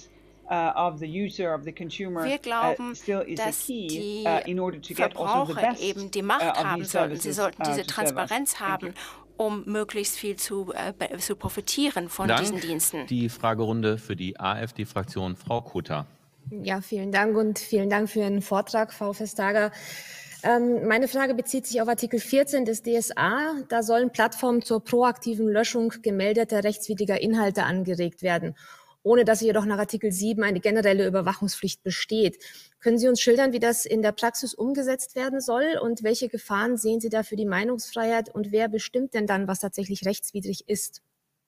Wir glauben, dass die Verbraucher eben die Macht haben sollten. Sie sollten diese Transparenz haben, um möglichst viel zu, äh, zu profitieren von Dank. diesen Diensten. Die Fragerunde für die AfD-Fraktion, Frau Kota. Ja, vielen Dank und vielen Dank für Ihren Vortrag, Frau Vestager. Ähm, meine Frage bezieht sich auf Artikel vierzehn des D S A. Da sollen Plattformen zur proaktiven Löschung gemeldeter rechtswidriger Inhalte angeregt werden, ohne dass jedoch nach Artikel sieben eine generelle Überwachungspflicht besteht. Können Sie uns schildern, wie das in der Praxis umgesetzt werden soll und welche Gefahren sehen Sie da für die Meinungsfreiheit und wer bestimmt denn dann, was tatsächlich rechtswidrig ist?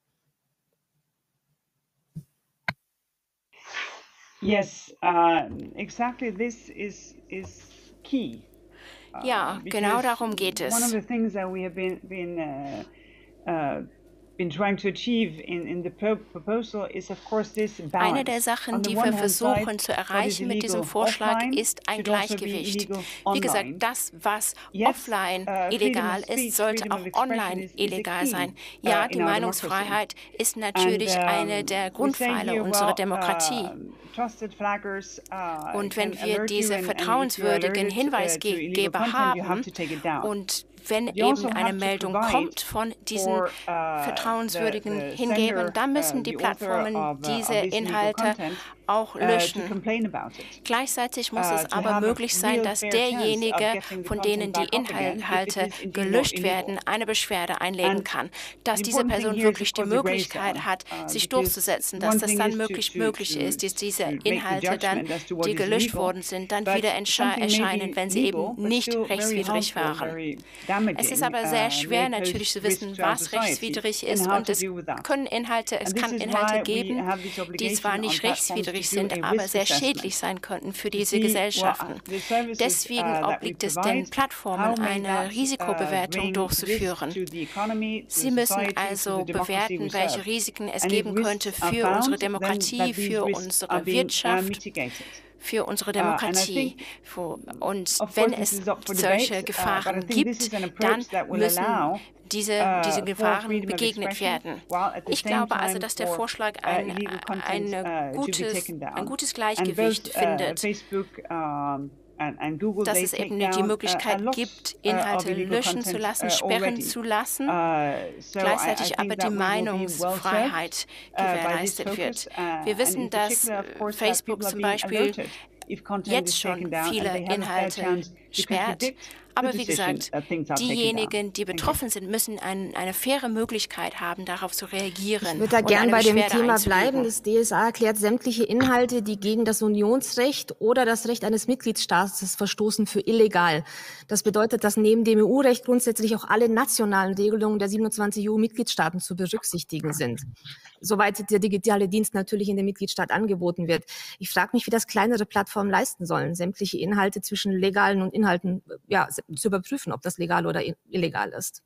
Yes, uh, exactly this is, is key. Ja, genau darum geht es. One of the things that we have been, been uh, uh, Eine der Sachen, die wir versuchen zu erreichen mit diesem Vorschlag, ist ein Gleichgewicht. Wie gesagt, das, was offline illegal ist, sollte auch online illegal sein. Ja, die Meinungsfreiheit ist natürlich eine der Grundpfeiler unserer Demokratie. Und wenn wir diese vertrauenswürdigen Hinweisgeber haben und wenn eben eine Meldung kommt von diesen vertrauenswürdigen Hingebern, dann müssen die Plattformen diese Inhalte auch löschen. Gleichzeitig muss es aber möglich sein, dass derjenige, von denen die Inhalte gelöscht werden, eine Beschwerde einlegen kann, dass diese Person wirklich die Möglichkeit hat, sich durchzusetzen, dass das dann möglich möglich ist, dass diese Inhalte dann, die gelöscht worden sind, dann wieder erscheinen, wenn sie eben nicht rechtswidrig waren. Es ist aber sehr schwer natürlich zu wissen, was rechtswidrig ist, und es können Inhalte, es kann Inhalte geben, die zwar nicht rechtswidrig sind, aber sehr schädlich sein könnten für diese Gesellschaften. Deswegen obliegt es den Plattformen, eine Risikobewertung durchzuführen. Sie müssen also bewerten, welche Risiken es geben könnte für unsere Demokratie, für unsere Wirtschaft, für unsere Demokratie. Und wenn es solche Gefahren gibt, dann müssen diese, diese Gefahren begegnet werden. Ich glaube also, dass der Vorschlag ein, ein, gutes, ein gutes Gleichgewicht findet, dass es eben die Möglichkeit gibt, Inhalte löschen zu lassen, sperren zu lassen, gleichzeitig aber die Meinungsfreiheit gewährleistet wird. Wir wissen, dass Facebook zum Beispiel jetzt schon viele Inhalte sperrt. Aber wie gesagt, diejenigen, die betroffen sind, müssen ein, eine faire Möglichkeit haben, darauf zu reagieren. Ich würde da gern bei dem Thema bleiben. Das D S A erklärt sämtliche Inhalte, die gegen das Unionsrecht oder das Recht eines Mitgliedstaates verstoßen, für illegal. Das bedeutet, dass neben dem E U-Recht grundsätzlich auch alle nationalen Regelungen der siebenundzwanzig E U-Mitgliedstaaten zu berücksichtigen sind. Soweit der digitale Dienst natürlich in dem Mitgliedstaat angeboten wird. Ich frage mich, wie das kleinere Plattformen leisten sollen, sämtliche Inhalte zwischen legalen und Inhalten ja, zu überprüfen, ob das legal oder illegal ist.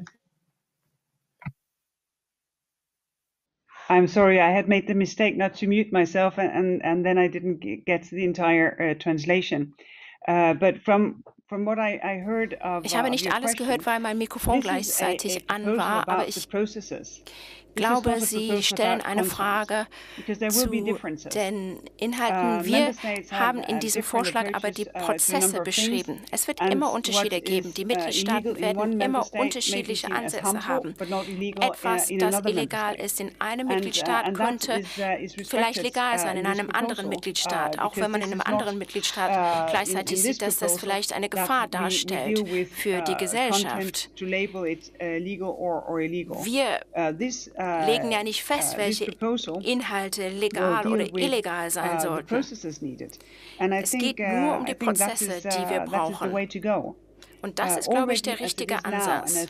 I'm sorry, I had made the mistake not to mute myself, and and then I didn't get the entire uh, translation. Uh, but from from what I, I heard of, ich habe nicht uh, alles gehört, weil mein Mikrofon gleichzeitig an war, aber ich glaube, Sie stellen eine Frage zu den Inhalten. Wir haben in diesem Vorschlag aber die Prozesse beschrieben. Es wird immer Unterschiede geben. Die Mitgliedstaaten werden immer unterschiedliche Ansätze haben. Etwas, das illegal ist in einem Mitgliedstaat, könnte vielleicht legal sein in einem anderen Mitgliedstaat, auch wenn man in einem anderen Mitgliedstaat gleichzeitig sieht, dass das vielleicht eine Gefahr darstellt für die Gesellschaft. Wir legen ja nicht fest, welche Inhalte legal oder illegal sein sollten. Es geht nur um die Prozesse, die wir brauchen. Und das ist, glaube ich, der richtige Ansatz.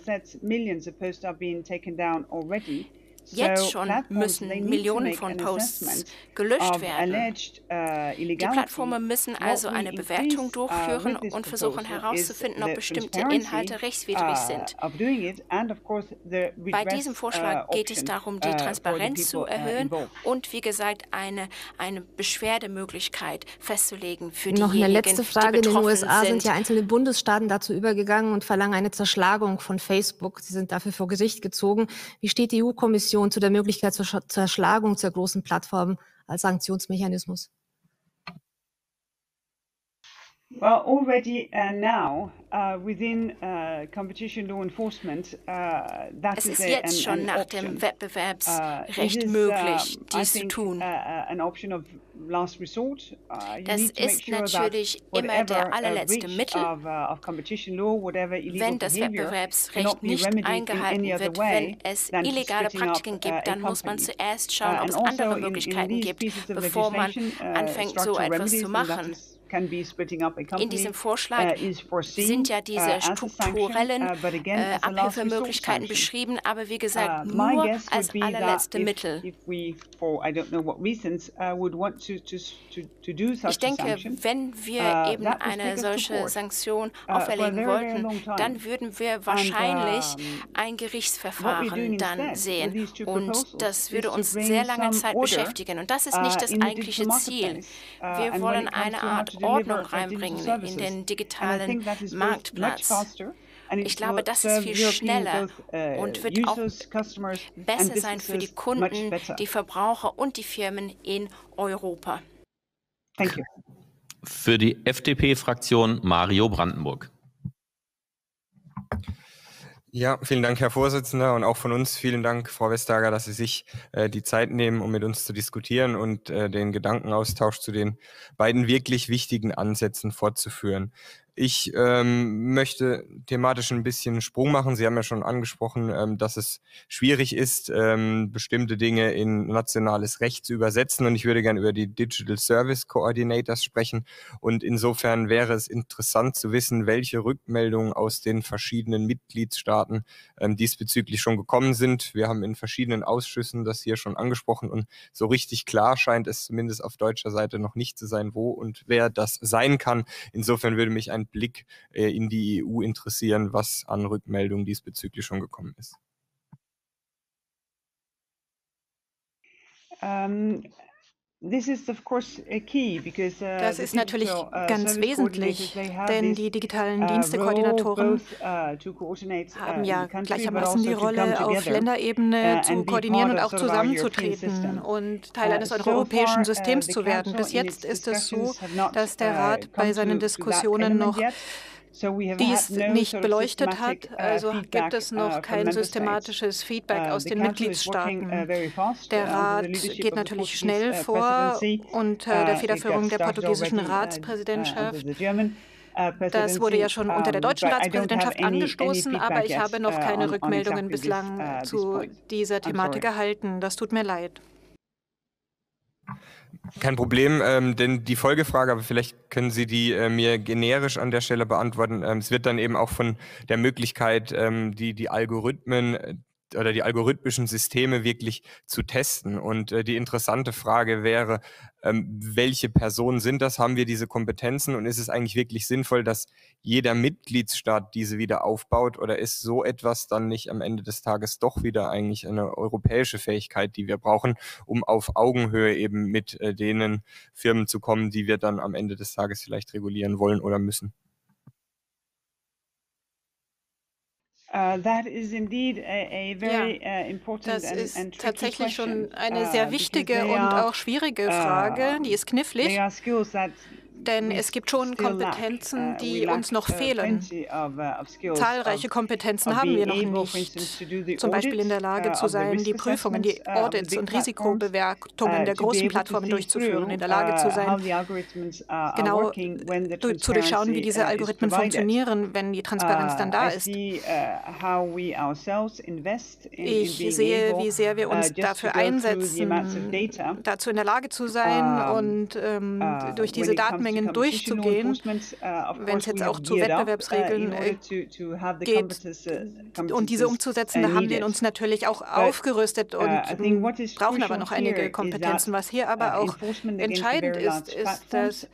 Jetzt schon müssen Millionen von Posts gelöscht werden. Die Plattformen müssen also eine Bewertung durchführen und versuchen herauszufinden, ob bestimmte Inhalte rechtswidrig sind. Bei diesem Vorschlag geht es darum, die Transparenz zu erhöhen und, wie gesagt, eine, eine Beschwerdemöglichkeit festzulegen für diejenigen, Noch eine letzte Frage. Die in den U S A sind. sind ja einzelne Bundesstaaten dazu übergegangen und verlangen eine Zerschlagung von Facebook. Sie sind dafür vor Gericht gezogen. Wie steht die E U-Kommission zu der Möglichkeit zur Zerschlagung der großen Plattformen als Sanktionsmechanismus? Well, already uh, now uh, within uh, competition law enforcement, uh, that es is ist jetzt a, an, schon an nach option. dem Wettbewerbsrecht uh, is, möglich, uh, dies think, zu tun. Uh, an option of last resort. Uh, you das need to make ist sure natürlich that immer der allerletzte uh, Mittel, of, uh, of competition law, whatever illegal wenn das behavior Wettbewerbsrecht nicht eingehalten wird. Wenn es illegale Praktiken gibt, dann muss man zuerst schauen, ob es andere Möglichkeiten gibt, bevor man anfängt, so etwas zu machen. In diesem Vorschlag sind ja diese strukturellen äh, Abhilfemöglichkeiten beschrieben, aber wie gesagt, nur als allerletzte Mittel. Ich denke, wenn wir eben eine solche Sanktion auferlegen wollten, dann würden wir wahrscheinlich ein Gerichtsverfahren dann sehen. Und das würde uns sehr lange Zeit beschäftigen. Und das ist nicht das eigentliche Ziel. Wir wollen eine Art Ordnung reinbringen in den digitalen Marktplatz. Ich glaube, das ist viel schneller und wird auch besser sein für die Kunden, die Verbraucher und die Firmen in Europa. Thank you. Für die F D P-Fraktion Mario Brandenburg. Ja, vielen Dank, Herr Vorsitzender, und auch von uns vielen Dank, Frau Vestager, dass Sie sich äh, die Zeit nehmen, um mit uns zu diskutieren und äh, den Gedankenaustausch zu den beiden wirklich wichtigen Ansätzen fortzuführen. Ich ähm, möchte thematisch ein bisschen Sprung machen. Sie haben ja schon angesprochen, ähm, dass es schwierig ist, ähm, bestimmte Dinge in nationales Recht zu übersetzen. Und ich würde gerne über die Digital Service Coordinators sprechen. Und insofern wäre es interessant zu wissen, welche Rückmeldungen aus den verschiedenen Mitgliedstaaten ähm, diesbezüglich schon gekommen sind. Wir haben in verschiedenen Ausschüssen das hier schon angesprochen. Und so richtig klar scheint es zumindest auf deutscher Seite noch nicht zu sein, wo und wer das sein kann. Insofern würde mich ein Blick äh, in die E U interessieren, was an Rückmeldungen diesbezüglich schon gekommen ist. Um, this is of course a key because, uh, das ist natürlich ganz wesentlich, denn die digitalen Dienstekoordinatoren haben ja gleichermaßen die Rolle, auf Länderebene zu koordinieren und auch zusammenzutreten und Teil eines europäischen Systems zu werden. Bis jetzt ist es so, dass der Rat bei seinen Diskussionen noch dies nicht beleuchtet hat, also gibt es noch kein systematisches Feedback aus den Mitgliedstaaten. Der Rat geht natürlich schnell vor unter der Federführung der portugiesischen Ratspräsidentschaft. Das wurde ja schon unter der deutschen Ratspräsidentschaft angestoßen, aber ich habe noch keine Rückmeldungen bislang zu dieser Thematik erhalten. Das tut mir leid. Kein Problem, ähm, denn die Folgefrage, aber vielleicht können Sie die äh, mir generisch an der Stelle beantworten. Ähm, es wird dann eben auch von der Möglichkeit, ähm, die, die Algorithmen äh, oder die algorithmischen Systeme wirklich zu testen. Und äh, die interessante Frage wäre, ähm, welche Personen sind das? Haben wir diese Kompetenzen? Und ist es eigentlich wirklich sinnvoll, dass jeder Mitgliedsstaat diese wieder aufbaut? Oder ist so etwas dann nicht am Ende des Tages doch wieder eigentlich eine europäische Fähigkeit, die wir brauchen, um auf Augenhöhe eben mit äh, denen Firmen zu kommen, die wir dann am Ende des Tages vielleicht regulieren wollen oder müssen? Ja, das ist tatsächlich schon eine sehr wichtige und auch schwierige Frage. Die ist knifflig, denn es gibt schon Kompetenzen, die uns noch fehlen. Zahlreiche Kompetenzen haben wir noch nicht. Zum Beispiel in der Lage zu sein, die Prüfungen, die Audits und Risikobewertungen der großen Plattformen durchzuführen, in der Lage zu sein, genau zu durchschauen, wie diese Algorithmen funktionieren, wenn die Transparenz dann da ist. Ich sehe, wie sehr wir uns dafür einsetzen, dazu in der Lage zu sein und ähm, durch diese Datenmengen durchzugehen, wenn es jetzt auch zu Wettbewerbsregeln äh, geht und diese umzusetzen, da haben wir uns natürlich auch aufgerüstet und brauchen aber noch einige Kompetenzen. Was hier aber auch entscheidend ist, ist, dass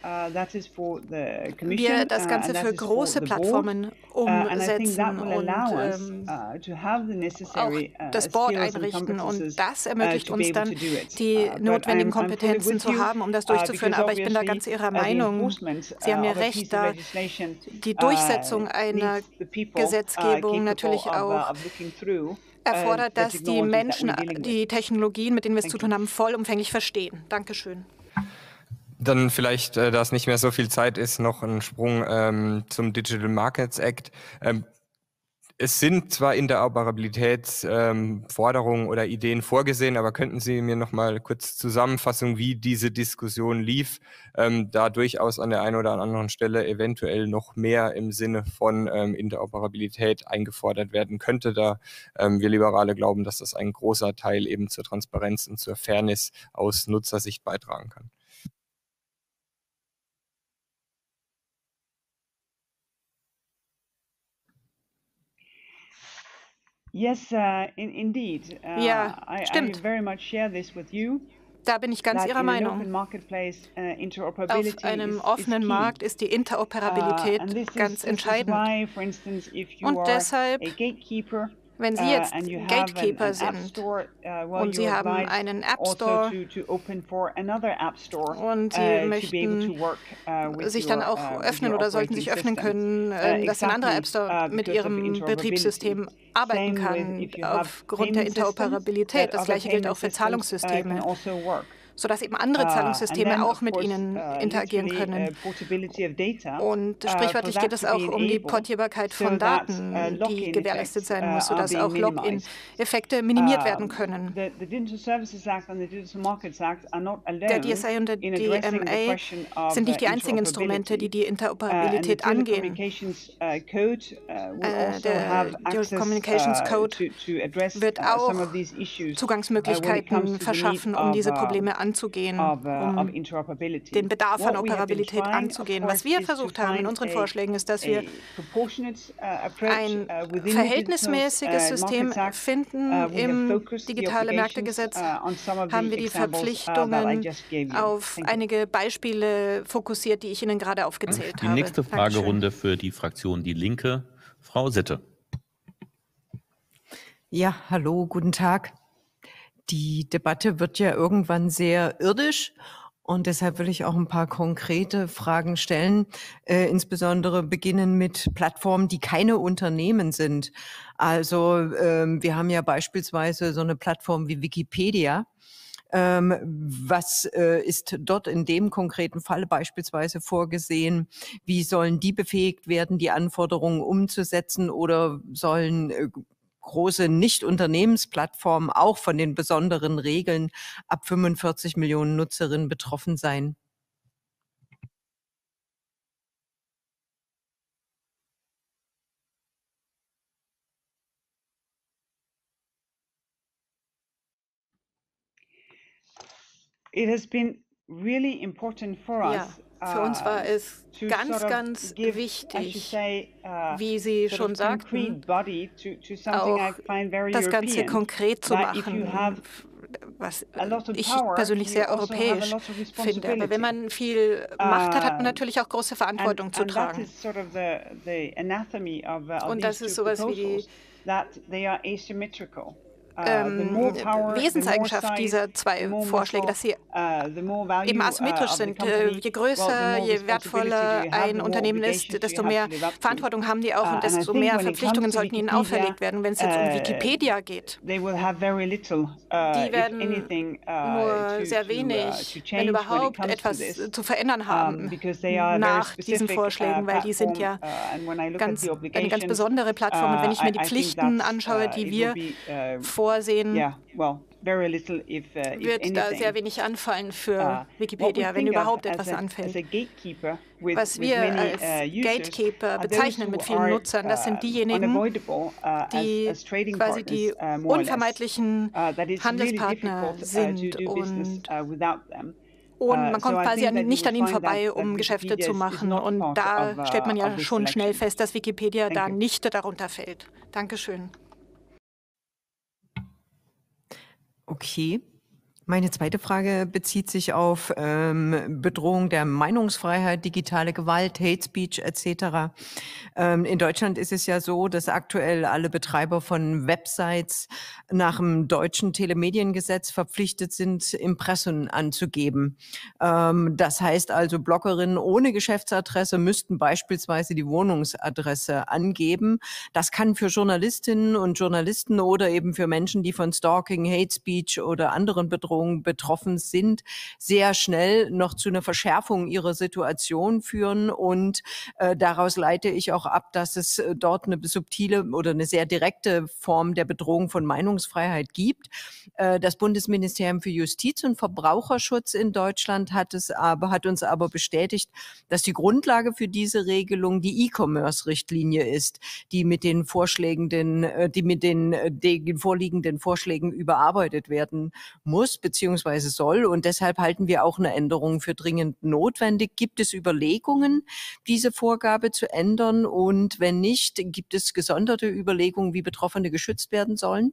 wir das Ganze für große Plattformen umsetzen und ähm, auch das Board einrichten, und das ermöglicht uns dann, die notwendigen Kompetenzen zu haben, um das durchzuführen. Aber ich bin da ganz Ihrer Meinung. Sie haben ja recht, da die Durchsetzung einer Gesetzgebung natürlich auch erfordert, dass die Menschen die Technologien, mit denen wir es zu tun haben, vollumfänglich verstehen. Dankeschön. Dann vielleicht, äh, da es nicht mehr so viel Zeit ist, noch ein Sprung ähm, zum Digital Markets Act. Ähm, Es sind zwar Interoperabilitätsforderungen ähm, oder Ideen vorgesehen, aber könnten Sie mir noch mal kurz Zusammenfassung, wie diese Diskussion lief, ähm, da durchaus an der einen oder anderen Stelle eventuell noch mehr im Sinne von ähm, Interoperabilität eingefordert werden könnte, da ähm, wir Liberale glauben, dass das ein großer Teil eben zur Transparenz und zur Fairness aus Nutzersicht beitragen kann. Yes, uh, in, indeed. Uh, ja, I, stimmt. I very much share this with you. Da bin ich ganz Ihrer Meinung. Auf einem offenen Markt ist die Interoperabilität ganz entscheidend. Und deshalb, wenn Sie jetzt Gatekeeper sind und Sie haben einen App Store und Sie möchten sich dann auch öffnen oder sollten sich öffnen können, dass ein anderer App Store mit Ihrem Betriebssystem arbeiten kann aufgrund der Interoperabilität. Das Gleiche gilt auch für Zahlungssysteme, sodass eben andere Zahlungssysteme auch mit ihnen interagieren können. Und sprichwörtlich geht es auch um die Portierbarkeit von Daten, die gewährleistet sein muss, sodass auch Login-Effekte minimiert werden können. Der D S A und der D M A sind nicht die einzigen Instrumente, die die Interoperabilität angehen. Der Dual Communications Code wird auch Zugangsmöglichkeiten verschaffen, um diese Probleme anzugehen. anzugehen, um den Bedarf an Operabilität anzugehen. Was wir versucht haben in unseren Vorschlägen ist, dass wir ein verhältnismäßiges System finden. Im digitale Märktegesetz haben wir die Verpflichtungen auf einige Beispiele fokussiert, die ich Ihnen gerade aufgezählt habe. Die nächste Fragerunde für die Fraktion Die Linke. Frau Sitte. Ja, hallo, guten Tag. Die Debatte wird ja irgendwann sehr irdisch und deshalb will ich auch ein paar konkrete Fragen stellen, äh, insbesondere beginnen mit Plattformen, die keine Unternehmen sind. Also ähm, wir haben ja beispielsweise so eine Plattform wie Wikipedia. Ähm, was äh, ist dort in dem konkreten Fall beispielsweise vorgesehen? Wie sollen die befähigt werden, die Anforderungen umzusetzen, oder sollen äh, große Nicht-Unternehmensplattformen auch von den besonderen Regeln ab fünfundvierzig Millionen Nutzerinnen betroffen sein? It has been really important for us. Ja. Für uns war es ganz, ganz wichtig, wie Sie schon sagten, auch das Ganze konkret zu machen, was ich persönlich sehr europäisch finde. Aber wenn man viel Macht hat, hat man natürlich auch große Verantwortung zu tragen. Und das ist sowas wie die Ähm, Wesenseigenschaft dieser zwei Vorschläge, dass sie eben asymmetrisch sind. Je größer, je wertvoller ein Unternehmen ist, desto mehr Verantwortung haben die auch und desto mehr Verpflichtungen sollten ihnen auferlegt werden. Wenn es jetzt um Wikipedia geht, die werden nur sehr wenig, wenn überhaupt, etwas zu verändern haben nach diesen Vorschlägen, weil die sind ja ganz, eine ganz besondere Plattform. Und wenn ich mir die Pflichten anschaue, die wir vor vorsehen, wird da sehr wenig anfallen für Wikipedia, wenn überhaupt etwas anfällt. Was wir als Gatekeeper bezeichnen mit vielen Nutzern, das sind diejenigen, die quasi die unvermeidlichen Handelspartner sind und Und man kommt quasi nicht an ihnen vorbei, um Geschäfte zu machen. Und da stellt man ja schon schnell fest, dass Wikipedia da nicht darunter fällt. Dankeschön. Okay. Meine zweite Frage bezieht sich auf ähm, Bedrohung der Meinungsfreiheit, digitale Gewalt, Hate Speech et cetera. Ähm, in Deutschland ist es ja so, dass aktuell alle Betreiber von Websites nach dem deutschen Telemediengesetz verpflichtet sind, Impressen anzugeben. Ähm, das heißt also, Bloggerinnen ohne Geschäftsadresse müssten beispielsweise die Wohnungsadresse angeben. Das kann für Journalistinnen und Journalisten oder eben für Menschen, die von Stalking, Hate Speech oder anderen Bedrohungen betroffen sind, sehr schnell noch zu einer Verschärfung ihrer Situation führen. Und äh, daraus leite ich auch ab, dass es äh, dort eine subtile oder eine sehr direkte Form der Bedrohung von Meinungsfreiheit gibt. Äh, das Bundesministerium für Justiz und Verbraucherschutz in Deutschland hat es aber, hat uns aber bestätigt, dass die Grundlage für diese Regelung die E-Commerce-Richtlinie ist, die mit den Vorschlägen, den, die mit den, den vorliegenden Vorschlägen überarbeitet werden muss, beziehungsweise soll. Und deshalb halten wir auch eine Änderung für dringend notwendig. Gibt es Überlegungen, diese Vorgabe zu ändern? Und wenn nicht, gibt es gesonderte Überlegungen, wie Betroffene geschützt werden sollen?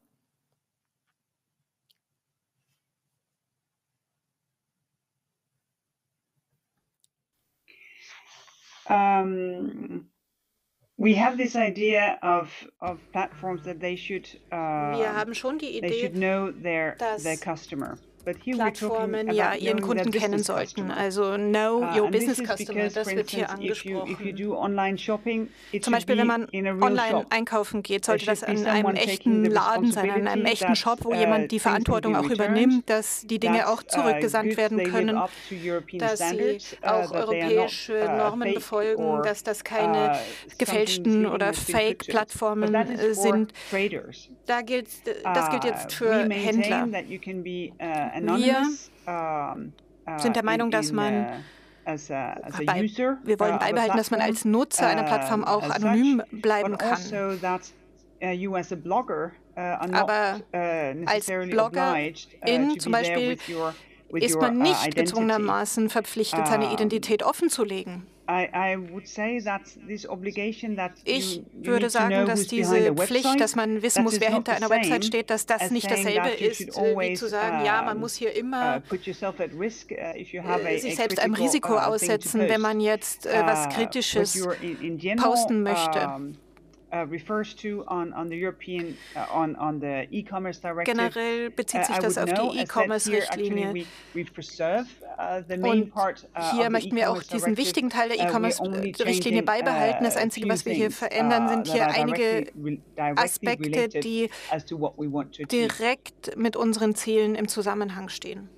Um, we have this idea of of platforms that they should uh, Wir haben schon die they should Idee, know their dass their customer. But here we're talking Plattformen about ja ihren knowing their Kunden kennen business sollten. customer. Also Know Uh, Your and this Business is Customer, because, das for wird hier instance, if you if you angesprochen. do online shopping, it Zum should Beispiel, wenn be man in a real online shop. einkaufen geht, There sollte das should be an einem someone taking echten the Laden sein, an einem responsibility echten that, Shop, wo uh, jemand die things can Verantwortung be auch returned, übernimmt, dass die Dinge that, auch uh, zurückgesandt goods werden they live können, up to European dass sie standards, uh, auch that they are not, europäische uh, Normen fake befolgen, or, dass das keine uh, something gefälschten misleading oder has been put to it. But Fake-Plattformen that is äh, for sind. traders. Da gilt, das gilt Uh, jetzt we für Händler. maintain that you can be uh, Wir anonymous, um, uh, sind der in, Meinung, dass in, man uh, as a, as a bei, user wir wollen uh, of a beibehalten, dass man platform, als Nutzer einer Plattform um, auch as anonym such, bleiben but kann. also that uh, you as a blogger uh, are not Aber uh, als necessarily Bloggerin obliged uh, to zum be there Beispiel with your with ist your man uh, nicht identity. gezwungenermaßen verpflichtet, seine Um, Identität offenzulegen. I, I would say that this obligation that Ich you, you würde need to sagen, know dass who's behind diese a Pflicht, website, dass man wissen that muss, is wer not hinter the einer Website same steht, dass das as nicht saying dasselbe that you ist, should äh, wie always zu sagen, ja, man um, muss hier uh, immer put yourself at risk uh, if you have a, äh, a sich selbst einem critical Risiko uh, thing to aussetzen, wenn post. man jetzt äh, was Uh, what Kritisches you're in, in general posten möchte. um, uh, refers to on, on the European uh, on, on the e-commerce directive. Generell bezieht Uh, sich I das would auf know, die as that here actually E-Commerce-Richtlinie. we, we preserve uh, the main Und part uh, hier of the möchten wir auch e-commerce diesen directive. wichtigen Teil der Uh, we're only E-Commerce-Richtlinie changing beibehalten. Das uh, a Einzige, few was wir hier things verändern, uh, sind that hier are einige directly, re- directly Aspekte, related die as to what we want to achieve. direkt mit unseren Zielen im Zusammenhang stehen.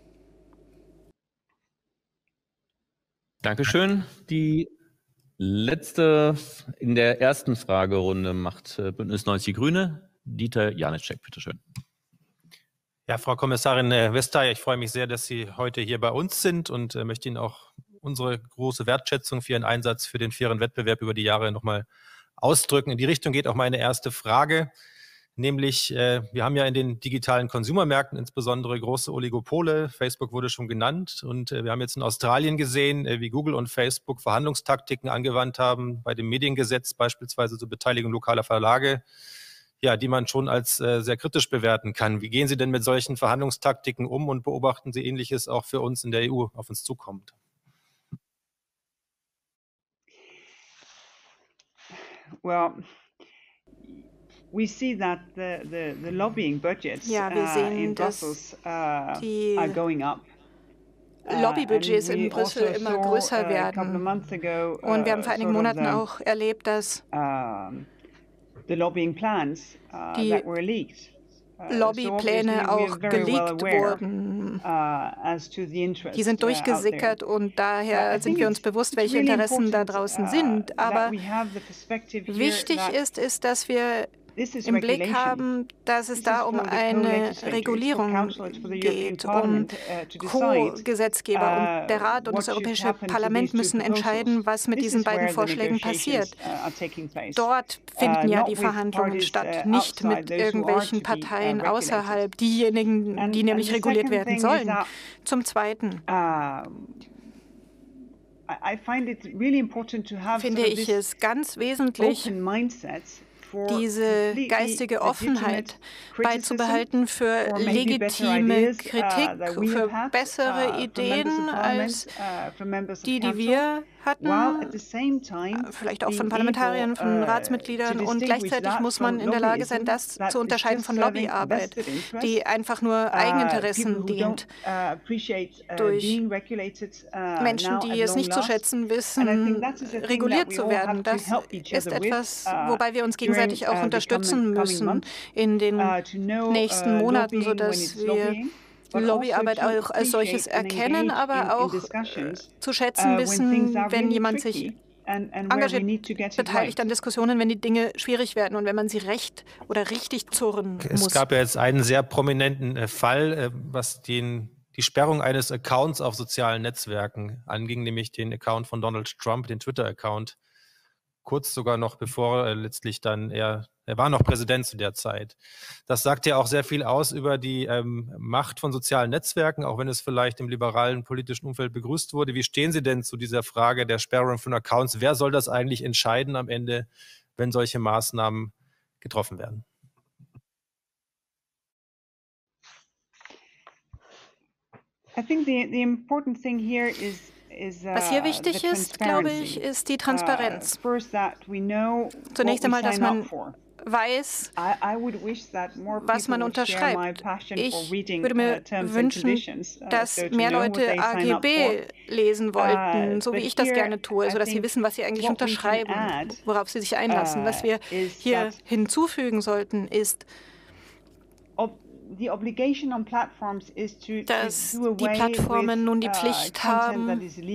Dankeschön. Die letzte in der ersten Fragerunde macht äh, Bündnis neunzig Die Grüne. Dieter Janicek, bitteschön. Ja, Frau Kommissarin äh, Vestager, ich freue mich sehr, dass Sie heute hier bei uns sind und äh, möchte Ihnen auch unsere große Wertschätzung für Ihren Einsatz für den fairen Wettbewerb über die Jahre nochmal ausdrücken. In die Richtung geht auch meine erste Frage, nämlich äh, wir haben ja in den digitalen Konsumermärkten insbesondere große Oligopole. Facebook wurde schon genannt und äh, wir haben jetzt in Australien gesehen, äh, wie Google und Facebook Verhandlungstaktiken angewandt haben, bei dem Mediengesetz beispielsweise zur Beteiligung lokaler Verlage, ja, die man schon als äh, sehr kritisch bewerten kann. Wie gehen Sie denn mit solchen Verhandlungstaktiken um und beobachten Sie Ähnliches auch für uns in der E U auf uns zukommt? Well, we see that the, the, the lobbying budgets Ja, wir uh, sehen, in dass Brussels uh, die are going up. Uh, Lobbybudgets and in we Brüssel also immer saw, größer uh, a couple of werden. months ago, Und wir uh, haben vor einigen sort of Monaten the, auch erlebt, dass um, the lobbying plans uh, die that were leaked. Uh, so Lobbypläne obviously we are auch very well geleakt aware, wurden. uh, as to the interest, Die sind uh, out there. durchgesickert und Uh, daher I sind think wir uns it's, bewusst, it's welche really Interessen da important draußen uh, sind. that Aber we have the perspective here wichtig that ist, ist, dass wir this is im Blick regulation. haben, dass es This da is um for the eine co-legislators, it's for Regulierung council, it's for the European geht, um Parliament uh, to decide Co-Gesetzgeber. uh, Und der Rat und what das should Europäische happen to Parlament these two müssen entscheiden, proposals. was mit This diesen is beiden where the Vorschlägen passiert. negotiations uh, are taking place. Dort Uh, finden ja not die with Verhandlungen parties, statt, uh, nicht outside, mit those who are irgendwelchen to be, uh, Parteien regulated. außerhalb, diejenigen, And, die and nämlich the reguliert second werden thing is sollen. that Zum Zweiten uh, I I find it really important to have finde sort of ich this es ganz wesentlich, open mindset for diese completely geistige legitimate Offenheit criticism, beizubehalten für for maybe better legitime ideas uh, Kritik, that we für have had bessere uh, from members Ideen of als parliament, uh, from members of die, die council, wir while at hatten, the same time vielleicht auch von being Parlamentariern, able, von uh, Ratsmitgliedern. to Und distinguish gleichzeitig that muss man from in der Lage sein, lobbyism das that zu is unterscheiden just von serving Lobbyarbeit, vested interests, die einfach nur uh, Eigeninteressen people who dient. don't, uh, appreciate, uh, Durch being regulated, uh, Menschen, now die at es long nicht zu last. schätzen And I wissen, think that is a thing reguliert that we zu all werden. have to Das help each ist other with, etwas, uh, wobei wir uns during, gegenseitig auch uh, the unterstützen coming, coming müssen months, in den uh, to know, nächsten uh, Monaten, lobbying when sodass it's wir lobbying, but Lobbyarbeit also to auch als solches appreciate and erkennen, engage aber in- in auch discussions, zu schätzen uh, when things wissen, are wenn really jemand sich tricky and- and where we engagiert need to get it beteiligt right. an Diskussionen, wenn die Dinge schwierig werden und wenn man sie recht oder richtig zurren Es muss. gab ja jetzt einen sehr prominenten äh, Fall, äh, was den, die Sperrung eines Accounts auf sozialen Netzwerken anging, nämlich den Account von Donald Trump, den Twitter-Account. Kurz sogar noch bevor äh, letztlich dann er Er war noch Präsident zu der Zeit. Das sagt ja auch sehr viel aus über die ähm, Macht von sozialen Netzwerken, auch wenn es vielleicht im liberalen politischen Umfeld begrüßt wurde. Wie stehen Sie denn zu dieser Frage der Sperrung von Accounts? Wer soll das eigentlich entscheiden am Ende, wenn solche Maßnahmen getroffen werden? I think the, the important thing here is Was hier wichtig ist, glaube ich, ist die Transparenz. Zunächst einmal, dass man weiß, was man unterschreibt. Ich würde mir wünschen, dass mehr Leute A G B lesen wollten, so wie ich das gerne tue, sodass sie wissen, was sie eigentlich unterschreiben, worauf sie sich einlassen. Was wir hier hinzufügen sollten, ist, dass die Plattformen nun die Pflicht haben,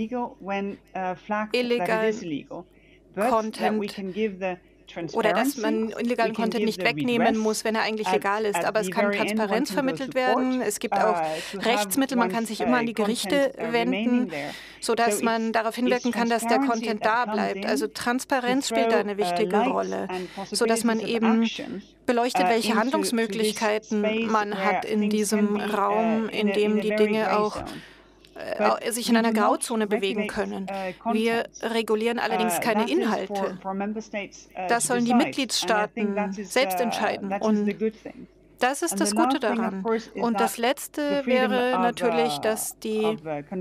illegalen Content oder dass man illegalen Content nicht wegnehmen muss, wenn er eigentlich legal ist. Aber es kann Transparenz vermittelt werden. Es gibt auch Rechtsmittel. Man kann sich immer an die Gerichte wenden, sodass man darauf hinwirken kann, dass der Content da bleibt. Also Transparenz spielt da eine wichtige Rolle, sodass man eben beleuchtet, welche Handlungsmöglichkeiten man hat in diesem Raum, in dem die Dinge auch äh, sich in einer Grauzone bewegen können. Wir regulieren allerdings keine Inhalte. Das sollen die Mitgliedstaaten selbst entscheiden. Und das ist das Gute daran. Und das Letzte wäre natürlich, dass die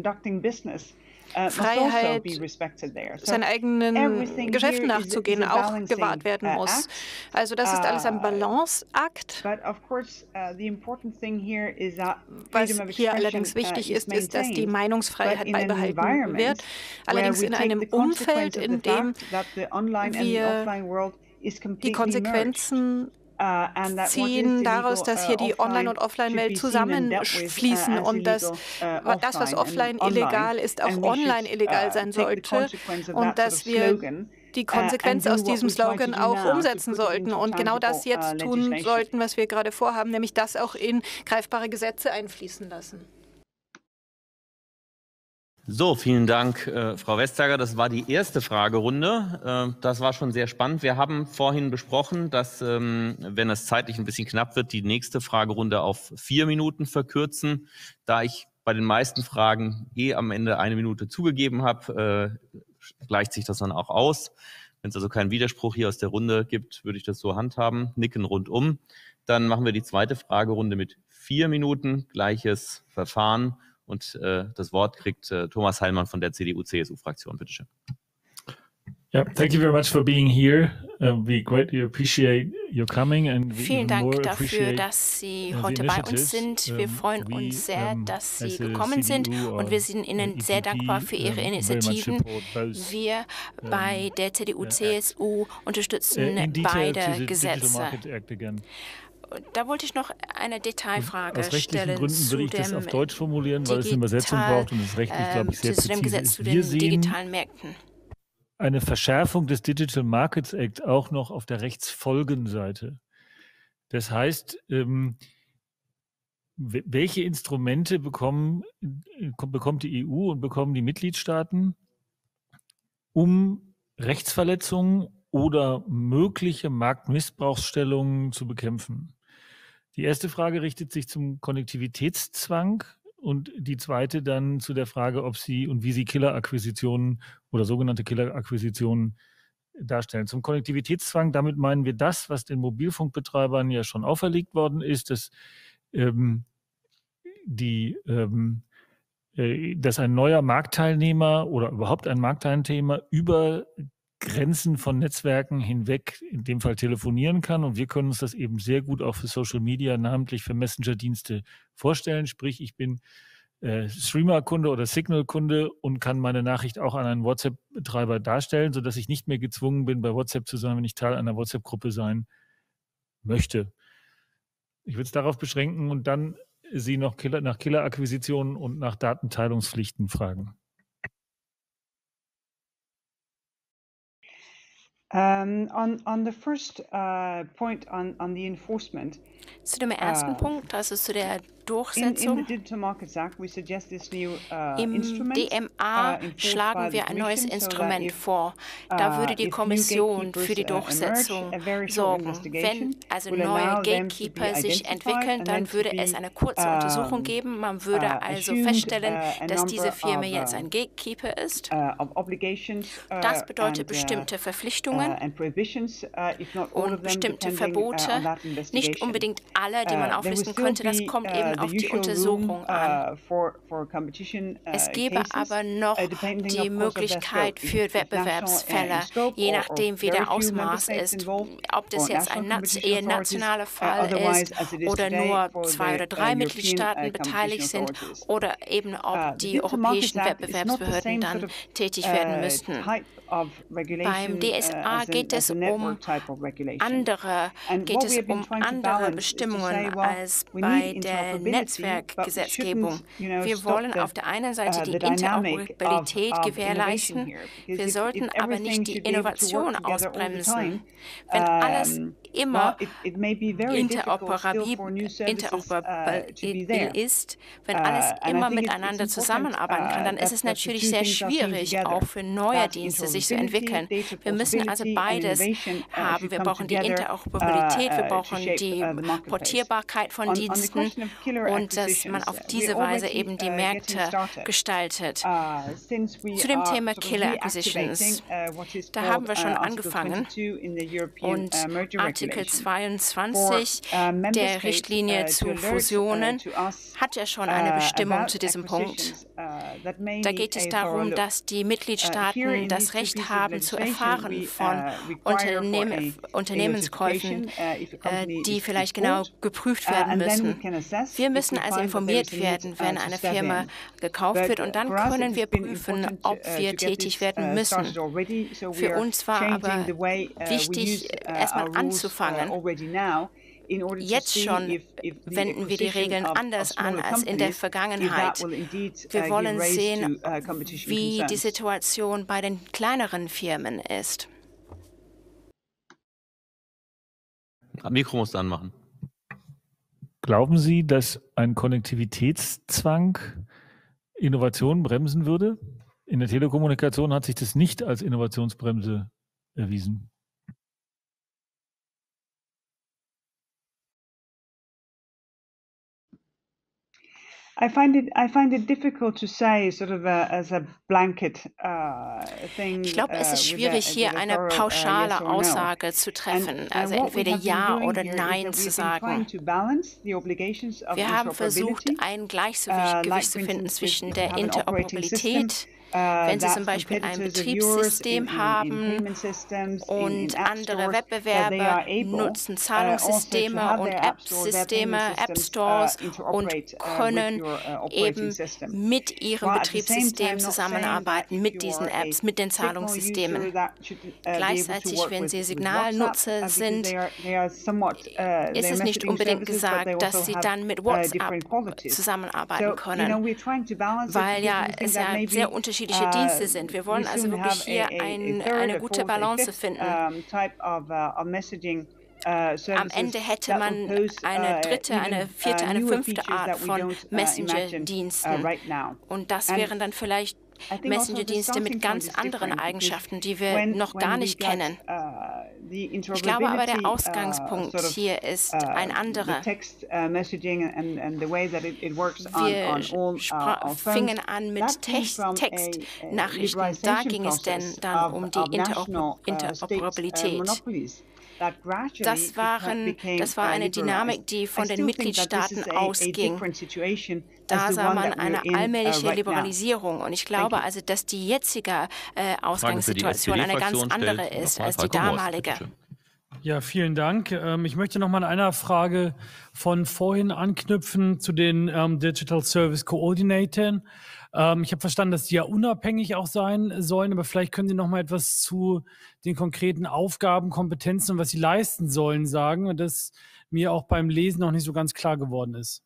Freiheit, seinen eigenen Geschäften nachzugehen, auch gewahrt werden muss. Also das ist alles ein Balanceakt. Was hier allerdings wichtig ist, ist, dass die Meinungsfreiheit beibehalten wird. Allerdings in einem Umfeld, in dem wir die Konsequenzen ziehen daraus, dass hier die Online- und Offline-Welt zusammenfließen und dass das, was offline illegal ist, auch online illegal sein sollte und dass wir die Konsequenz aus diesem Slogan auch umsetzen sollten und genau das jetzt tun sollten, was wir gerade vorhaben, nämlich das auch in greifbare Gesetze einfließen lassen. So, vielen Dank, äh, Frau Vestager. Das war die erste Fragerunde. Äh, das war schon sehr spannend. Wir haben vorhin besprochen, dass, ähm, wenn es zeitlich ein bisschen knapp wird, die nächste Fragerunde auf vier Minuten verkürzen. Da ich bei den meisten Fragen eh am Ende eine Minute zugegeben habe, äh, gleicht sich das dann auch aus. Wenn es also keinen Widerspruch hier aus der Runde gibt, würde ich das so handhaben. Nicken rundum. Dann machen wir die zweite Fragerunde mit vier Minuten. Gleiches Verfahren. Und äh, das Wort kriegt äh, Thomas Heilmann von der C D U C S U-Fraktion. Bitte schön. Yeah, thank you very much for being here. Uh, we greatly appreciate your coming and we Vielen Dank dafür, dass Sie heute bei uns sind. Wir freuen uns sehr, dass Sie gekommen sind und wir sind Ihnen sehr dankbar für Ihre Initiativen. Wir bei der C D U C S U unterstützen beide Gesetze. Da wollte ich noch eine Detailfrage Aus rechtlichen stellen Gründen zu würde ich das dem auf Deutsch formulieren, weil es eine Digital, Übersetzung braucht und es rechtlich, glaube ich, sehr zu dem präzise Gesetz ist. zu Wir den sehen digitalen Märkten. eine Verschärfung des Digital Markets Act auch noch auf der Rechtsfolgenseite. Das heißt, ähm, welche Instrumente bekommen, bekommt die E U und bekommen die Mitgliedstaaten, um Rechtsverletzungen oder mögliche Marktmissbrauchsstellungen zu bekämpfen? Die erste Frage richtet sich zum Konnektivitätszwang und die zweite dann zu der Frage, ob sie und wie sie Killerakquisitionen oder sogenannte Killerakquisitionen darstellen. Zum Konnektivitätszwang, damit meinen wir das, was den Mobilfunkbetreibern ja schon auferlegt worden ist, dass, ähm, die, ähm, äh, dass ein neuer Marktteilnehmer oder überhaupt ein Marktteilnehmer über Grenzen von Netzwerken hinweg, in dem Fall telefonieren kann. Und wir können uns das eben sehr gut auch für Social Media, namentlich für Messenger-Dienste vorstellen. Sprich, ich bin äh, Streamer-Kunde oder Signal-Kunde und kann meine Nachricht auch an einen WhatsApp-Betreiber darstellen, sodass ich nicht mehr gezwungen bin, bei WhatsApp zu sein, wenn ich Teil einer WhatsApp-Gruppe sein möchte. Ich würde es darauf beschränken und dann Sie noch Killer, nach Killerakquisitionen und nach Datenteilungspflichten fragen. Um, on, on the first uh, point on, on the enforcement. Zu dem ersten Uh, Punkt, also zu der Durchsetzung. Im D M A schlagen wir ein neues Instrument vor. Da würde die Kommission für die Durchsetzung sorgen. Wenn also neue Gatekeeper sich entwickeln, dann würde es eine kurze Untersuchung geben. Man würde also feststellen, dass diese Firma jetzt ein Gatekeeper ist. Das bedeutet bestimmte Verpflichtungen und bestimmte Verbote. Nicht unbedingt alle, die man auflisten könnte. Das kommt eben auf die Untersuchung an. Es gäbe aber noch die Möglichkeit für Wettbewerbsfälle, je nachdem, wie der Ausmaß ist, ob das jetzt ein eher nationaler Fall ist oder nur zwei oder drei Mitgliedstaaten beteiligt sind oder eben ob die europäischen Wettbewerbsbehörden dann tätig werden müssten. Beim D S A geht es um andere, geht es um andere Bestimmungen als bei der Netzwerkgesetzgebung. Wir wollen auf der einen Seite die Interoperabilität gewährleisten, wir sollten aber nicht die Innovation ausbremsen. Wenn alles immer interoperabil, interoperabel ist, wenn alles immer miteinander zusammenarbeiten kann, dann ist es natürlich sehr schwierig, auch für neue Dienste sich zu entwickeln. Wir müssen also beides haben. Wir brauchen die Interoperabilität, wir brauchen die Portierbarkeit von Diensten und dass man auf diese Weise eben die Märkte gestaltet. Zu dem Thema Killer Acquisitions, da haben wir schon angefangen und Artikel zweiundzwanzig der Richtlinie zu Fusionen hat ja schon eine Bestimmung zu diesem Punkt. Da geht es darum, dass die Mitgliedstaaten das Recht haben, zu erfahren von Unternehmen, Unternehmenskäufen, die vielleicht genau geprüft werden müssen. Wir müssen also informiert werden, wenn eine Firma gekauft wird, und dann können wir prüfen, ob wir tätig werden müssen. Für uns war aber wichtig, erstmal anzufangen. Jetzt schon wenden wir die Regeln anders an als in der Vergangenheit. Wir wollen sehen, wie die Situation bei den kleineren Firmen ist. Mikro musst du anmachen. Glauben Sie, dass ein Konnektivitätszwang Innovation bremsen würde? In der Telekommunikation hat sich das nicht als Innovationsbremse erwiesen. I find it I find it difficult to say sort of a, as a blanket uh, thing. Ich glaube, es ist schwierig, hier eine pauschale Aussage zu treffen, also entweder Ja oder Nein zu sagen. Wir haben versucht, ein Gleichgewicht zu finden zwischen der Interoperabilität, wenn Sie zum Beispiel ein Betriebssystem haben und andere Wettbewerber nutzen Zahlungssysteme und App-Systeme, App-Stores und können eben mit ihrem Betriebssystem zusammenarbeiten, mit diesen Apps, mit den Zahlungssystemen. Gleichzeitig, wenn Sie Signalnutzer sind, ist es nicht unbedingt gesagt, dass Sie dann mit WhatsApp zusammenarbeiten können, weil ja es ja sehr unterschiedliche Dienste sind. Wir wollen also wirklich hier ein, eine gute Balance finden. Am Ende hätte man eine dritte, eine vierte, eine fünfte Art von Messenger-Diensten. Und das wären dann vielleicht Messenger-Dienste mit ganz anderen Eigenschaften, die wir noch gar nicht kennen. Ich glaube aber, der Ausgangspunkt hier ist ein anderer. Wir fingen an mit Textnachrichten. Da ging es denn dann um die Interoperabilität. Das, waren, das war eine Dynamik, die von den Mitgliedstaaten ausging. Da sah man eine allmähliche Liberalisierung. Und ich glaube also, dass die jetzige äh, Ausgangssituation eine ganz andere ist als die damalige. Ja, vielen Dank. Ähm, ich möchte noch mal an einer Frage von vorhin anknüpfen zu den ähm, Digital Service Coordinatoren. Ähm, ich habe verstanden, dass die ja unabhängig auch sein sollen, aber vielleicht können Sie noch mal etwas zu den konkreten Aufgaben, Kompetenzen und was sie leisten sollen sagen, das mir auch beim Lesen noch nicht so ganz klar geworden ist.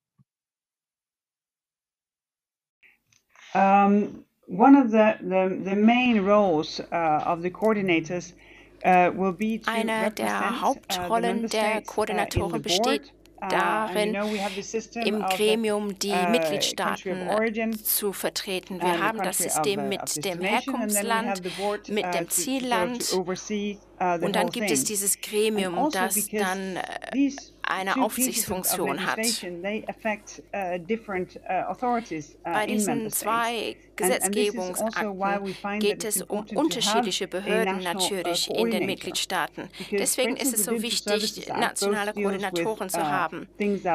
Um, one of the, the, the main roles uh, of the coordinators uh, will be to Eine der Hauptrollen der Koordinatoren besteht darin, im Gremium die Mitgliedstaaten zu vertreten. Wir haben das System mit dem Herkunftsland, mit dem Zielland und dann gibt es dieses Gremium, das dann eine Aufsichtsfunktion hat. Bei diesen zwei Gesetzgebungsakten geht es um unterschiedliche Behörden natürlich in den Mitgliedstaaten. Deswegen ist es so wichtig, nationale Koordinatoren zu haben.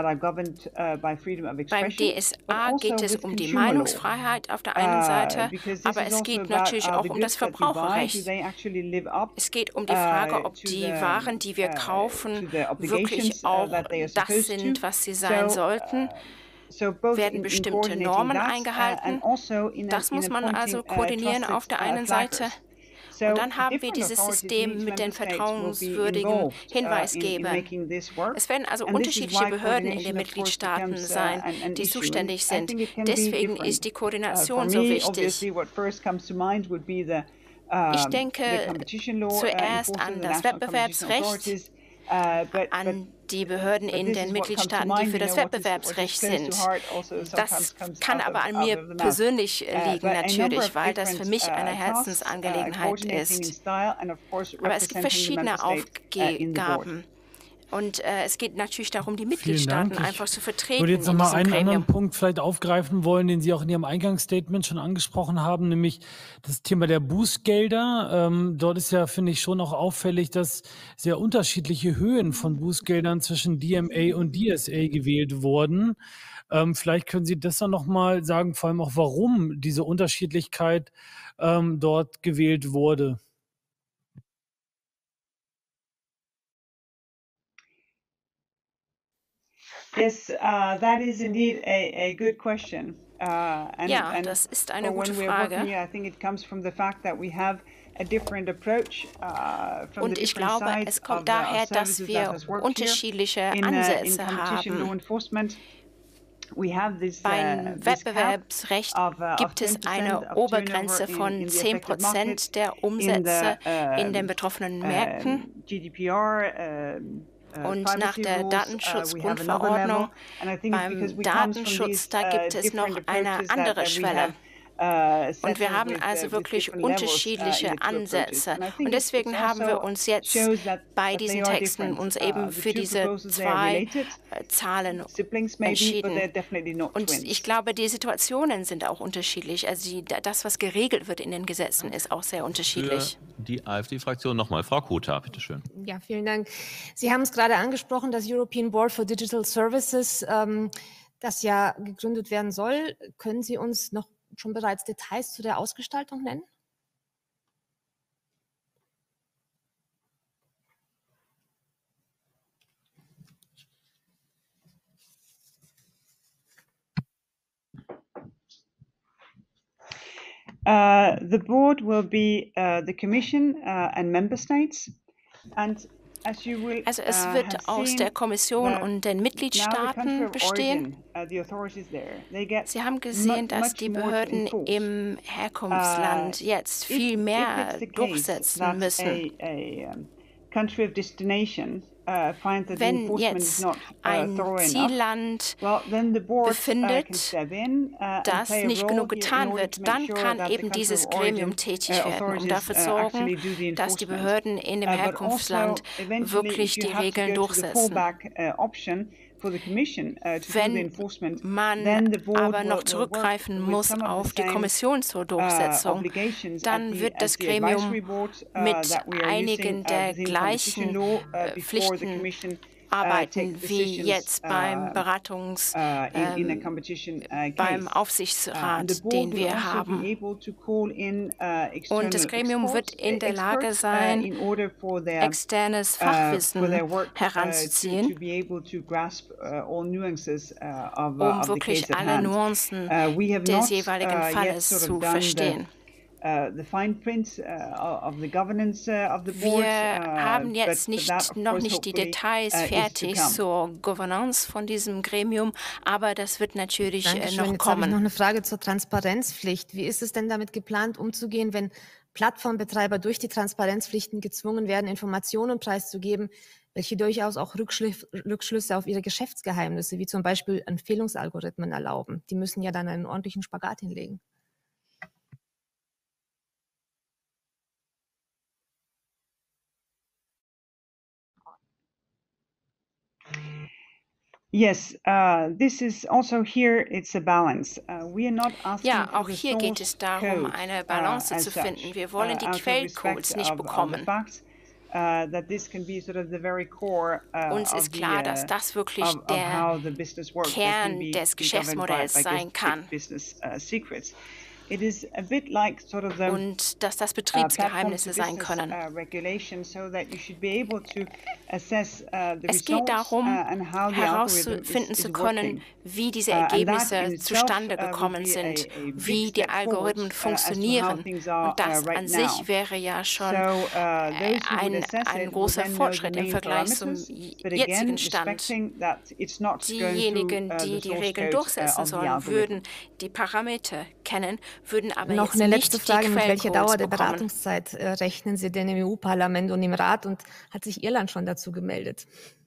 Beim D S A geht es um die Meinungsfreiheit auf der einen Seite, aber es geht natürlich auch um das Verbraucherrecht. Es geht um die Frage, ob die Waren, die wir kaufen, wirklich auch das sind, was sie sein sollten. Werden bestimmte Normen eingehalten? Das muss man also koordinieren auf der einen Seite. Und dann haben wir dieses System mit den vertrauenswürdigen Hinweisgebern. Es werden also unterschiedliche Behörden in den Mitgliedstaaten sein, die zuständig sind. Deswegen ist die Koordination so wichtig. Ich denke zuerst an das Wettbewerbsrecht, an die Behörden in den Mitgliedstaaten, die für das Wettbewerbsrecht sind. Das kann aber an mir persönlich liegen natürlich, weil das für mich eine Herzensangelegenheit ist. Aber es gibt verschiedene Aufgaben. Und äh, es geht natürlich darum, die Mitgliedstaaten einfach zu vertreten. Ich würde jetzt nochmal einen Gremium. anderen Punkt vielleicht aufgreifen wollen, den Sie auch in Ihrem Eingangsstatement schon angesprochen haben, nämlich das Thema der Bußgelder. Ähm, dort ist ja, finde ich, schon auch auffällig, dass sehr unterschiedliche Höhen von Bußgeldern zwischen D M A und D S A gewählt wurden. Ähm, vielleicht können Sie das dann nochmal sagen, vor allem auch, warum diese Unterschiedlichkeit ähm, dort gewählt wurde. Yes, uh, that is indeed a, a good question. Uh, and, ja, and das ist eine gute Frage. Und ich glaube, es kommt daher, dass wir unterschiedliche Ansätze haben. Beim Wettbewerbsrecht gibt es eine Obergrenze von zehn Prozent der Umsätze in den betroffenen Märkten. Und nach der Datenschutzgrundverordnung, beim Datenschutz, da gibt es noch eine andere Schwelle. Und wir haben also wirklich unterschiedliche Ansätze. Und deswegen haben wir uns jetzt bei diesen Texten uns eben für diese zwei Zahlen entschieden. Und ich glaube, die Situationen sind auch unterschiedlich. Also die, das, was geregelt wird in den Gesetzen, ist auch sehr unterschiedlich. Für die AfD-Fraktion nochmal. Frau Kuta, bitteschön. Ja, vielen Dank. Sie haben es gerade angesprochen, das European Board for Digital Services, ähm, das ja gegründet werden soll. Können Sie uns noch schon bereits Details zu der Ausgestaltung nennen? Uh, the board will be uh, the Commission uh, and member states, and Also es wird aus der Kommission und den Mitgliedstaaten bestehen. Sie haben gesehen, dass die Behörden im Herkunftsland jetzt viel mehr durchsetzen müssen. Wenn jetzt ein Zielland befindet, dass nicht genug getan wird, dann kann eben dieses Gremium tätig werden, um dafür zu sorgen, dass die Behörden in dem Herkunftsland wirklich die Regeln durchsetzen. Wenn man aber noch zurückgreifen muss auf die Kommission zur Durchsetzung, dann wird das Gremium mit einigen der gleichen äh, Pflichten arbeiten wie jetzt beim Beratungs-, ähm, beim Aufsichtsrat, den wir haben. Und das Gremium wird in der Lage sein, externes Fachwissen heranzuziehen, um wirklich alle Nuancen des jeweiligen Falles zu verstehen. Wir haben jetzt nicht, noch nicht die Details fertig zur Governance von diesem Gremium, aber das wird natürlich Dankeschön. noch Jetzt kommen. habe ich noch eine Frage zur Transparenzpflicht. Wie ist es denn damit geplant, umzugehen, wenn Plattformbetreiber durch die Transparenzpflichten gezwungen werden, Informationen preiszugeben, welche durchaus auch Rückschlüsse, Rückschlüsse auf ihre Geschäftsgeheimnisse, wie zum Beispiel Empfehlungsalgorithmen, erlauben. Die müssen ja dann einen ordentlichen Spagat hinlegen. Yes, uh, this is also here, it's a balance. Uh, we are not asking Ja, for auch the hier geht source es darum, code, eine uh, Balance as zu such, finden. Wir wollen uh, die out of Quellcodes respect nicht of, of the bekommen. fact, uh, that this can be sort of the very core uh, Uns of ist the, klar, uh, dass das wirklich of, of der how the business works. That can Kern be, des be governed by, Geschäftsmodells by sein kann. business uh, secrets. It is a bit like sort of the Und dass das uh, Betriebsgeheimnisse sein platform-to-business können. uh, regulation, so that you should be able to assess uh, the Es geht results darum, uh, and how the algorithm is, herausfinden is zu können, working. wie diese Uh, and that Ergebnisse in itself zustande uh, would gekommen be a, sind, a big wie die step forward Algorithmen uh, as to how funktionieren. things are Und das uh, right an now. sich wäre ja schon So uh, those who would ein, assess ein it would großer then know the Fortschritt im main Vergleich zum parameters, but jetzigen again, Stand. respecting that it's not going through Diejenigen, uh, die the die source Regeln code uh, durchsetzen of the sollen, algorithm. würden die Parameter kennen, würden aber Noch jetzt eine nicht letzte die Frage, mit welcher Dauer Quellcodes der bekommen. Beratungszeit äh, rechnen Sie denn im E U-Parlament und im Rat, und hat sich Irland schon dazu gemeldet?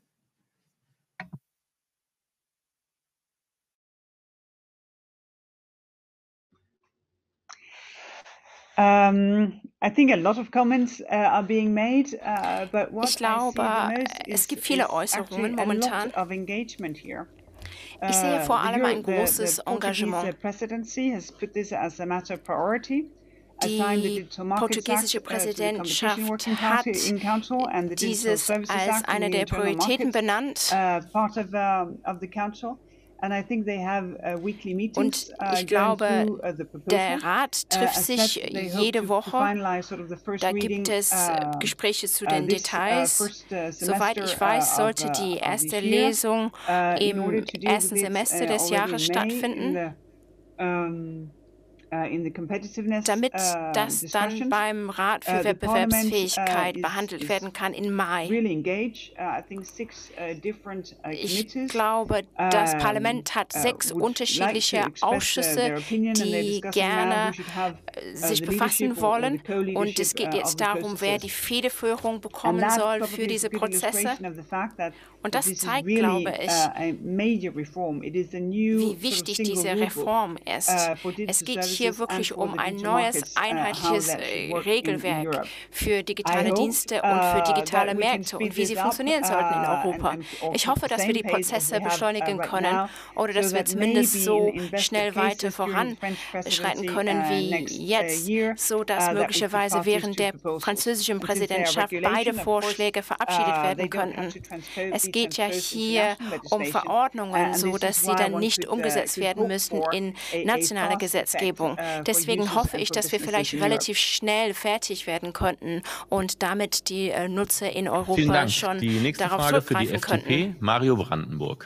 Um, I think a lot of comments uh, are being made, uh, but what Ich I glaube, see the most es is, gibt viele is Äußerungen actually a momentan. lot of engagement here. Ich sehe Uh, vor the, allem Euro- ein the, großes the Portuguese Engagement. presidency has put this as a matter of priority. Assigned the Die Digital Markets Act portugiesische uh, to the Competition Präsidentschaft Working hat Party in Council and the Digital dieses Services als Act in eine the der Internal Prioritäten Market benannt. uh, part of, um, of the Council. And I think they have uh, weekly meetings Und uh, ich going glaube, through uh, the proposal. der Rat Uh, trifft as sich said, they hope jede to, to Woche. finalize sort of the first Da reading gibt es äh, uh, Gespräche zu uh, den this uh, Details. first uh, Soweit semester ich weiß, uh, of, sollte uh, die of erste this year Lesung uh, in order im to deal ersten with it Semester uh, des already Jahres in May in stattfinden, the um, uh, in the competitiveness damit uh, das dann discussions. beim Rat für Uh, the Parliament uh, Wettbewerbsfähigkeit is, behandelt is werden kann im Mai. really engaged. Uh, I think six uh, different uh, Ich committees glaube, das um, Parlament hat uh, sechs would like to unterschiedliche express uh, Ausschüsse, their opinion, and they're die discussing now gerne who should have äh, uh, sich the befassen leadership or, or the wollen. Und co-leadership es geht uh, of jetzt the darum, wer die processes. Federführung And bekommen that soll probably für is a diese good Prozesse. illustration of the fact that Und that das this is zeigt, really glaube ich, uh, a major reform. It is a new wie sort of wichtig single diese rule book Reform ist. uh, for digital Es geht hier services and wirklich for um the ein digital neues, markets, uh, how einheitliches that should äh, work in, in Regelwerk Europe. für I digitale hope Dienste und für uh, digitale that we can Märkte und speed wie sie this up funktionieren uh, sollten in and, Europa. and or Ich keep hoffe, the dass wir same die pace as Prozesse we have uh, beschleunigen right können now, oder so dass wir that zumindest maybe so in, in best schnell weiter cases during the French voranschreiten presidency können uh, wie next uh, jetzt, year, so uh, dass that we could möglicherweise pass these während two der proposals. französischen And since they are Präsidentschaft beide regulation, of course, Vorschläge verabschiedet uh, werden they don't have könnten. to transfer, Es be geht ja transposed into hier national um legislation. Uh, Verordnungen, and so this dass is sie why dann one nicht could, uh, umgesetzt could werden hope müssen for in a, a nationale fast effect Gesetzgebung. uh, for Deswegen users hoffe and ich, for dass wir businesses vielleicht in Europe. relativ schnell fertig werden könnten und damit die äh, Nutzer in Vielen Europa Dank. schon Die nächste darauf Frage für die zurückgreifen F D könnten. P, Mario Brandenburg.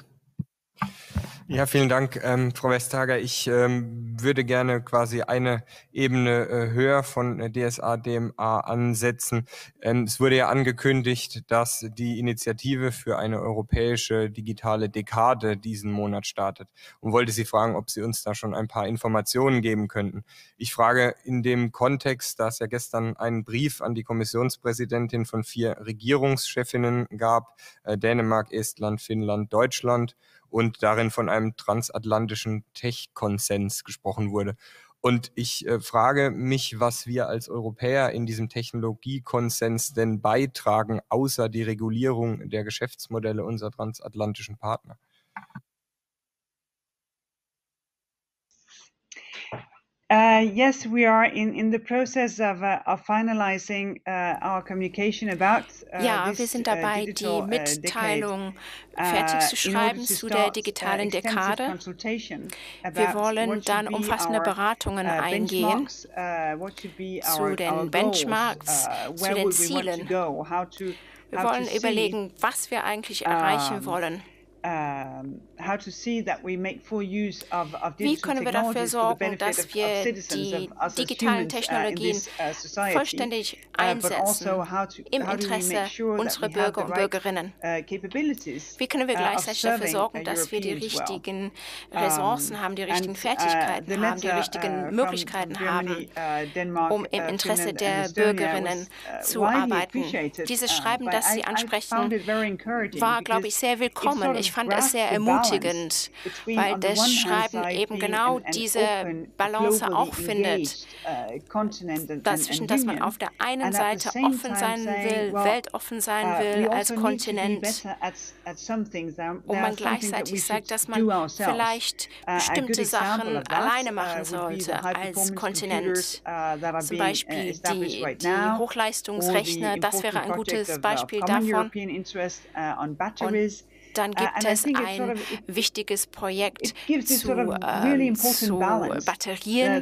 Ja, vielen Dank, ähm, Frau Vestager. Ich ähm, würde gerne quasi eine Ebene äh, höher von äh, D S A D M A ansetzen. Ähm, es wurde ja angekündigt, dass die Initiative für eine europäische digitale Dekade diesen Monat startet und wollte Sie fragen, ob Sie uns da schon ein paar Informationen geben könnten. Ich frage in dem Kontext, dass es ja gestern einen Brief an die Kommissionspräsidentin von vier Regierungschefinnen gab, äh, Dänemark, Estland, Finnland, Deutschland, und darin von einem transatlantischen Tech-Konsens gesprochen wurde. Und ich äh, frage mich, was wir als Europäer in diesem Technologiekonsens denn beitragen, außer die Regulierung der Geschäftsmodelle unserer transatlantischen Partner. Uh, yes, we are in, in the process of, uh, of finalizing uh, our communication about uh, Ja, this wir sind uh, dabei, digital die uh, Mitteilung decade, fertig uh, zu in order schreiben to zu der start, digitalen uh, extensive Dekade. consultation Wir about wollen what dann should be umfassende our, Beratungen uh, eingehen benchmarks, uh, what should be zu our, den our Benchmarks, goals, uh, zu where den would we want to Zielen. go, how to, Wir how to wollen see, überlegen, was wir eigentlich erreichen um, wollen. Wie können wir dafür sorgen, dass wir die digitalen Technologien vollständig einsetzen im Interesse unserer Bürger und Bürgerinnen? Wie können wir gleichzeitig dafür sorgen, dass wir die richtigen Ressourcen haben, die richtigen Fertigkeiten haben, die richtigen Möglichkeiten haben, um im Interesse der Bürgerinnen zu arbeiten? Dieses Schreiben, das Sie ansprechen, war, glaube ich, sehr willkommen. Ich fand es sehr ermutigend, weil das Schreiben eben genau diese Balance auch findet, dazwischen, dass man auf der einen Seite offen sein will, weltoffen sein will als Kontinent, und man gleichzeitig sagt, dass man vielleicht bestimmte Sachen alleine machen sollte als Kontinent. Zum Beispiel die, die Hochleistungsrechner, das wäre ein gutes Beispiel davon. Und dann gibt es ein wichtiges Projekt zu, äh, zu Batterien.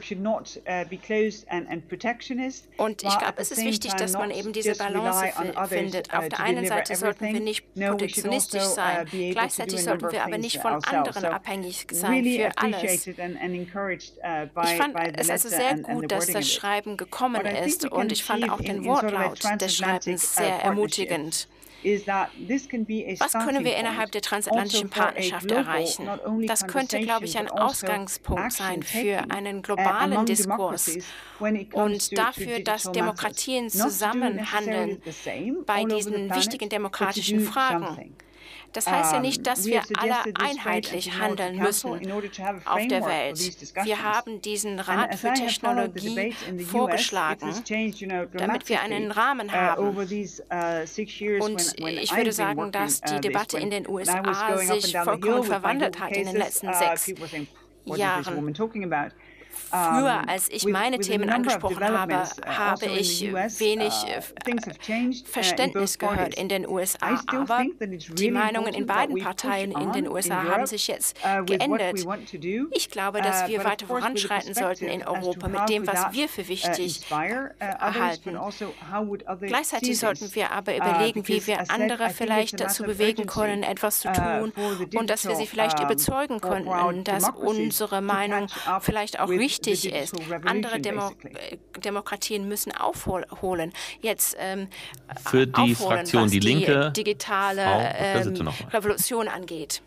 Und ich glaube, es ist wichtig, dass man eben diese Balance findet. Auf der einen Seite sollten wir nicht protektionistisch sein, gleichzeitig sollten wir aber nicht von anderen abhängig sein für alles. Ich fand es also sehr gut, dass das Schreiben gekommen ist, und ich fand auch den Wortlaut des Schreibens sehr ermutigend. Was können wir innerhalb der transatlantischen Partnerschaft erreichen? Das könnte, glaube ich, ein Ausgangspunkt sein für einen globalen Diskurs und dafür, dass Demokratien zusammenhandeln bei diesen wichtigen demokratischen Fragen. Das heißt ja nicht, dass wir alle einheitlich handeln müssen auf der Welt. Wir haben diesen Rat für Technologie vorgeschlagen, damit wir einen Rahmen haben. Und ich würde sagen, dass die Debatte in den U S A sich vollkommen verwandelt hat in den letzten sechs Jahren. Früher, als ich meine Themen angesprochen habe, habe ich wenig Verständnis gehört in den U S A. Aber die Meinungen in beiden Parteien in den U S A haben sich jetzt geändert. Ich glaube, dass wir weiter voranschreiten sollten in Europa mit dem, was wir für wichtig halten. Gleichzeitig sollten wir aber überlegen, wie wir andere vielleicht dazu bewegen können, etwas zu tun, und dass wir sie vielleicht überzeugen könnten, dass unsere Meinung vielleicht auch richtig ist. Andere Demo Demokratien müssen aufholen. Jetzt ähm, für die aufholen, Fraktion was Die Linke, die digitale ähm, Revolution angeht.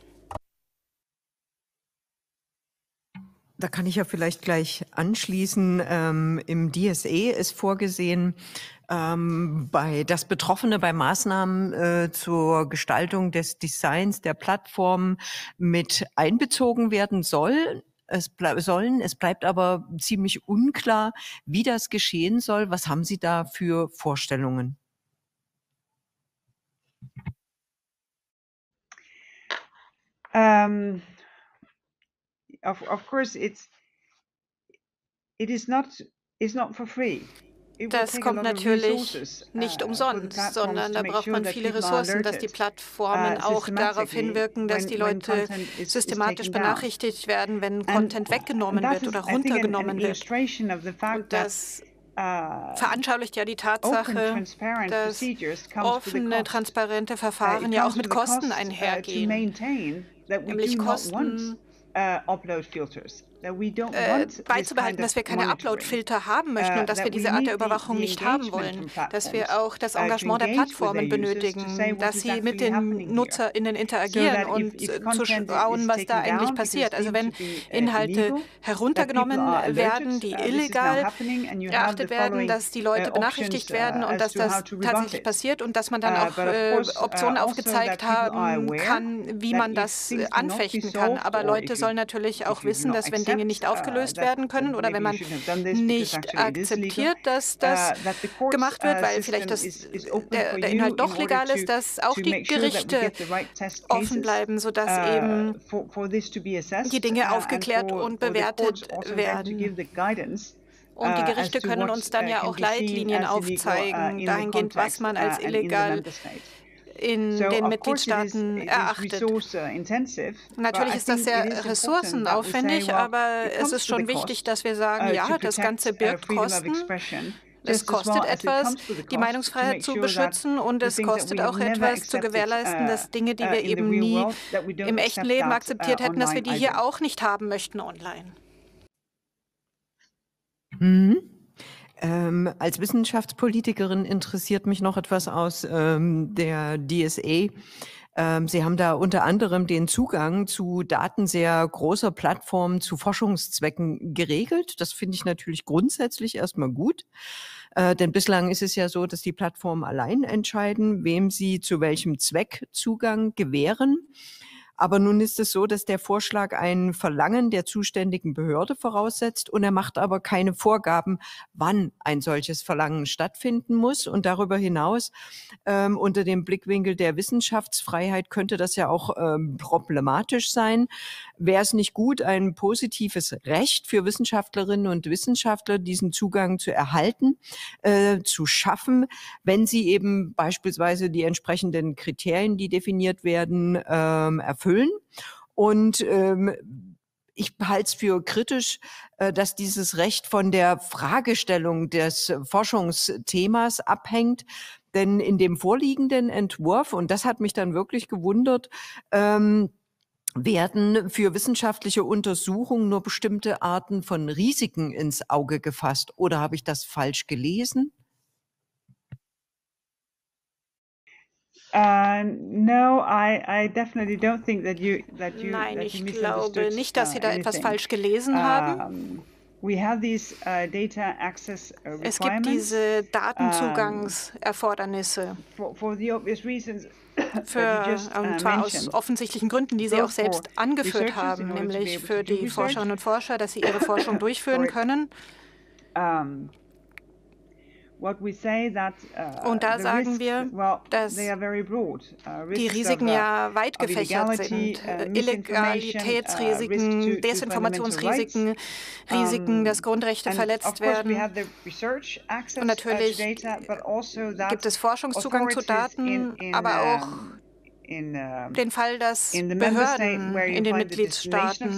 Da kann ich ja vielleicht gleich anschließen. Ähm, im D S A ist vorgesehen, ähm, bei, dass Betroffene bei Maßnahmen äh, zur Gestaltung des Designs der Plattform mit einbezogen werden sollen. Es bleib, sollen. Es bleibt aber ziemlich unklar, wie das geschehen soll. Was haben Sie da für Vorstellungen? Um, of, of course, it's it is not it's not for free. Das kommt natürlich nicht umsonst, sondern da braucht man viele Ressourcen, dass die Plattformen auch darauf hinwirken, dass die Leute systematisch benachrichtigt werden, wenn Content weggenommen wird oder runtergenommen wird. Und das veranschaulicht ja die Tatsache, dass offene, transparente Verfahren ja auch mit Kosten einhergehen, nämlich Kosten, Äh, beizubehalten, dass wir keine Upload-Filter haben möchten und dass wir diese Art der Überwachung nicht haben wollen, dass wir auch das Engagement der Plattformen benötigen, dass sie mit den NutzerInnen interagieren und zu schauen, was da eigentlich passiert. Also wenn Inhalte heruntergenommen werden, die illegal erachtet werden, dass die Leute benachrichtigt werden und dass das tatsächlich passiert und dass man dann auch äh, Optionen aufgezeigt haben kann, wie man das anfechten kann. Aber Leute sollen natürlich auch wissen, dass wenn Dinge nicht aufgelöst werden können oder wenn man nicht akzeptiert, dass das gemacht wird, weil vielleicht das, der, der Inhalt doch legal ist, dass auch die Gerichte offen bleiben, sodass eben die Dinge aufgeklärt und bewertet werden. Und die Gerichte können uns dann ja auch Leitlinien aufzeigen, dahingehend, was man als illegal in den Mitgliedstaaten erachtet. Natürlich ist das sehr ressourcenaufwendig, aber es ist schon wichtig, dass wir sagen, ja, das Ganze birgt Kosten. Es kostet etwas, die Meinungsfreiheit zu beschützen, und es kostet auch etwas, zu gewährleisten, dass Dinge, die wir eben nie im echten Leben akzeptiert hätten, dass wir die hier auch nicht haben möchten online. Mhm. Ähm, als Wissenschaftspolitikerin interessiert mich noch etwas aus ähm, der D S A. Ähm, Sie haben da unter anderem den Zugang zu Daten sehr großer Plattformen zu Forschungszwecken geregelt. Das finde ich natürlich grundsätzlich erstmal gut. Äh, denn bislang ist es ja so, dass die Plattformen allein entscheiden, wem sie zu welchem Zweck Zugang gewähren. Aber nun ist es so, dass der Vorschlag ein Verlangen der zuständigen Behörde voraussetzt, und er macht aber keine Vorgaben, wann ein solches Verlangen stattfinden muss. Und darüber hinaus, ähm, unter dem Blickwinkel der Wissenschaftsfreiheit, könnte das ja auch ähm, problematisch sein. Wäre es nicht gut, ein positives Recht für Wissenschaftlerinnen und Wissenschaftler, diesen Zugang zu erhalten, äh, zu schaffen, wenn sie eben beispielsweise die entsprechenden Kriterien, die definiert werden, ähm, erfüllen? Und ähm, ich halte es für kritisch, äh, dass dieses Recht von der Fragestellung des Forschungsthemas abhängt. Denn in dem vorliegenden Entwurf, und das hat mich dann wirklich gewundert, ähm, werden für wissenschaftliche Untersuchungen nur bestimmte Arten von Risiken ins Auge gefasst. Oder habe ich das falsch gelesen? Uh, no, I, I definitely don't think that you that you Nein, that ich you glaube nicht, dass Sie da uh, etwas falsch gelesen haben. Um, we have these uh, data access uh, requirements. Es gibt diese Datenzugangserfordernisse. Um, for, for the obvious reasons. Für, und zwar aus offensichtlichen Gründen, die Sie auch selbst angeführt haben, nämlich für die Forscherinnen und Forscher, dass sie ihre Forschung durchführen können. Um, Und da sagen wir, dass die Risiken ja weit gefächert sind. Illegalitätsrisiken, Desinformationsrisiken, Risiken, dass Grundrechte verletzt werden. Und natürlich gibt es Forschungszugang zu Daten, aber auch den Fall, dass Behörden in den Mitgliedstaaten,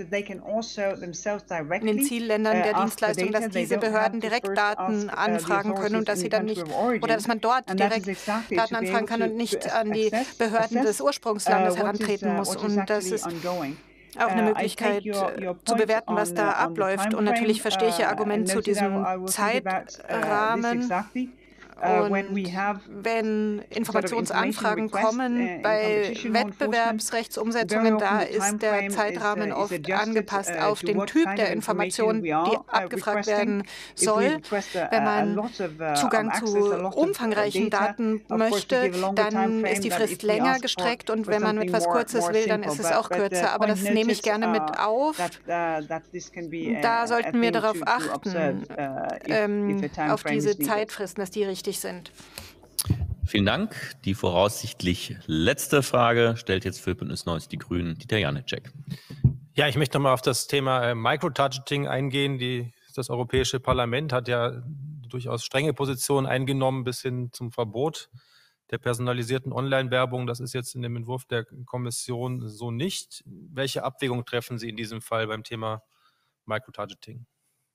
in den Zielländern der Dienstleistung, dass diese Behörden direkt Daten anfragen können und dass sie dann nicht, oder dass man dort direkt Daten anfragen kann und nicht an die Behörden des Ursprungslandes herantreten muss. Und das ist auch eine Möglichkeit zu bewerten, was da abläuft. Und natürlich verstehe ich Ihr Argument zu diesem Zeitrahmen. Und wenn Informationsanfragen kommen bei Wettbewerbsrechtsumsetzungen, da ist der Zeitrahmen oft angepasst auf den Typ der Information, die abgefragt werden soll. Wenn man Zugang zu umfangreichen Daten möchte, dann ist die Frist länger gestreckt, und wenn man etwas Kurzes will, dann ist es auch kürzer. Aber das nehme ich gerne mit auf. Da sollten wir darauf achten, ähm, auf diese Zeitfristen, dass die richtig sind. Vielen Dank. Die voraussichtlich letzte Frage stellt jetzt für Bündnis neunzig Die Grünen Dieter Janicek. Ja, ich möchte nochmal auf das Thema äh, Microtargeting eingehen. Die, das Europäische Parlament hat ja durchaus strenge Positionen eingenommen bis hin zum Verbot der personalisierten Online-Werbung. Das ist jetzt in dem Entwurf der Kommission so nicht. Welche Abwägung treffen Sie in diesem Fall beim Thema Microtargeting?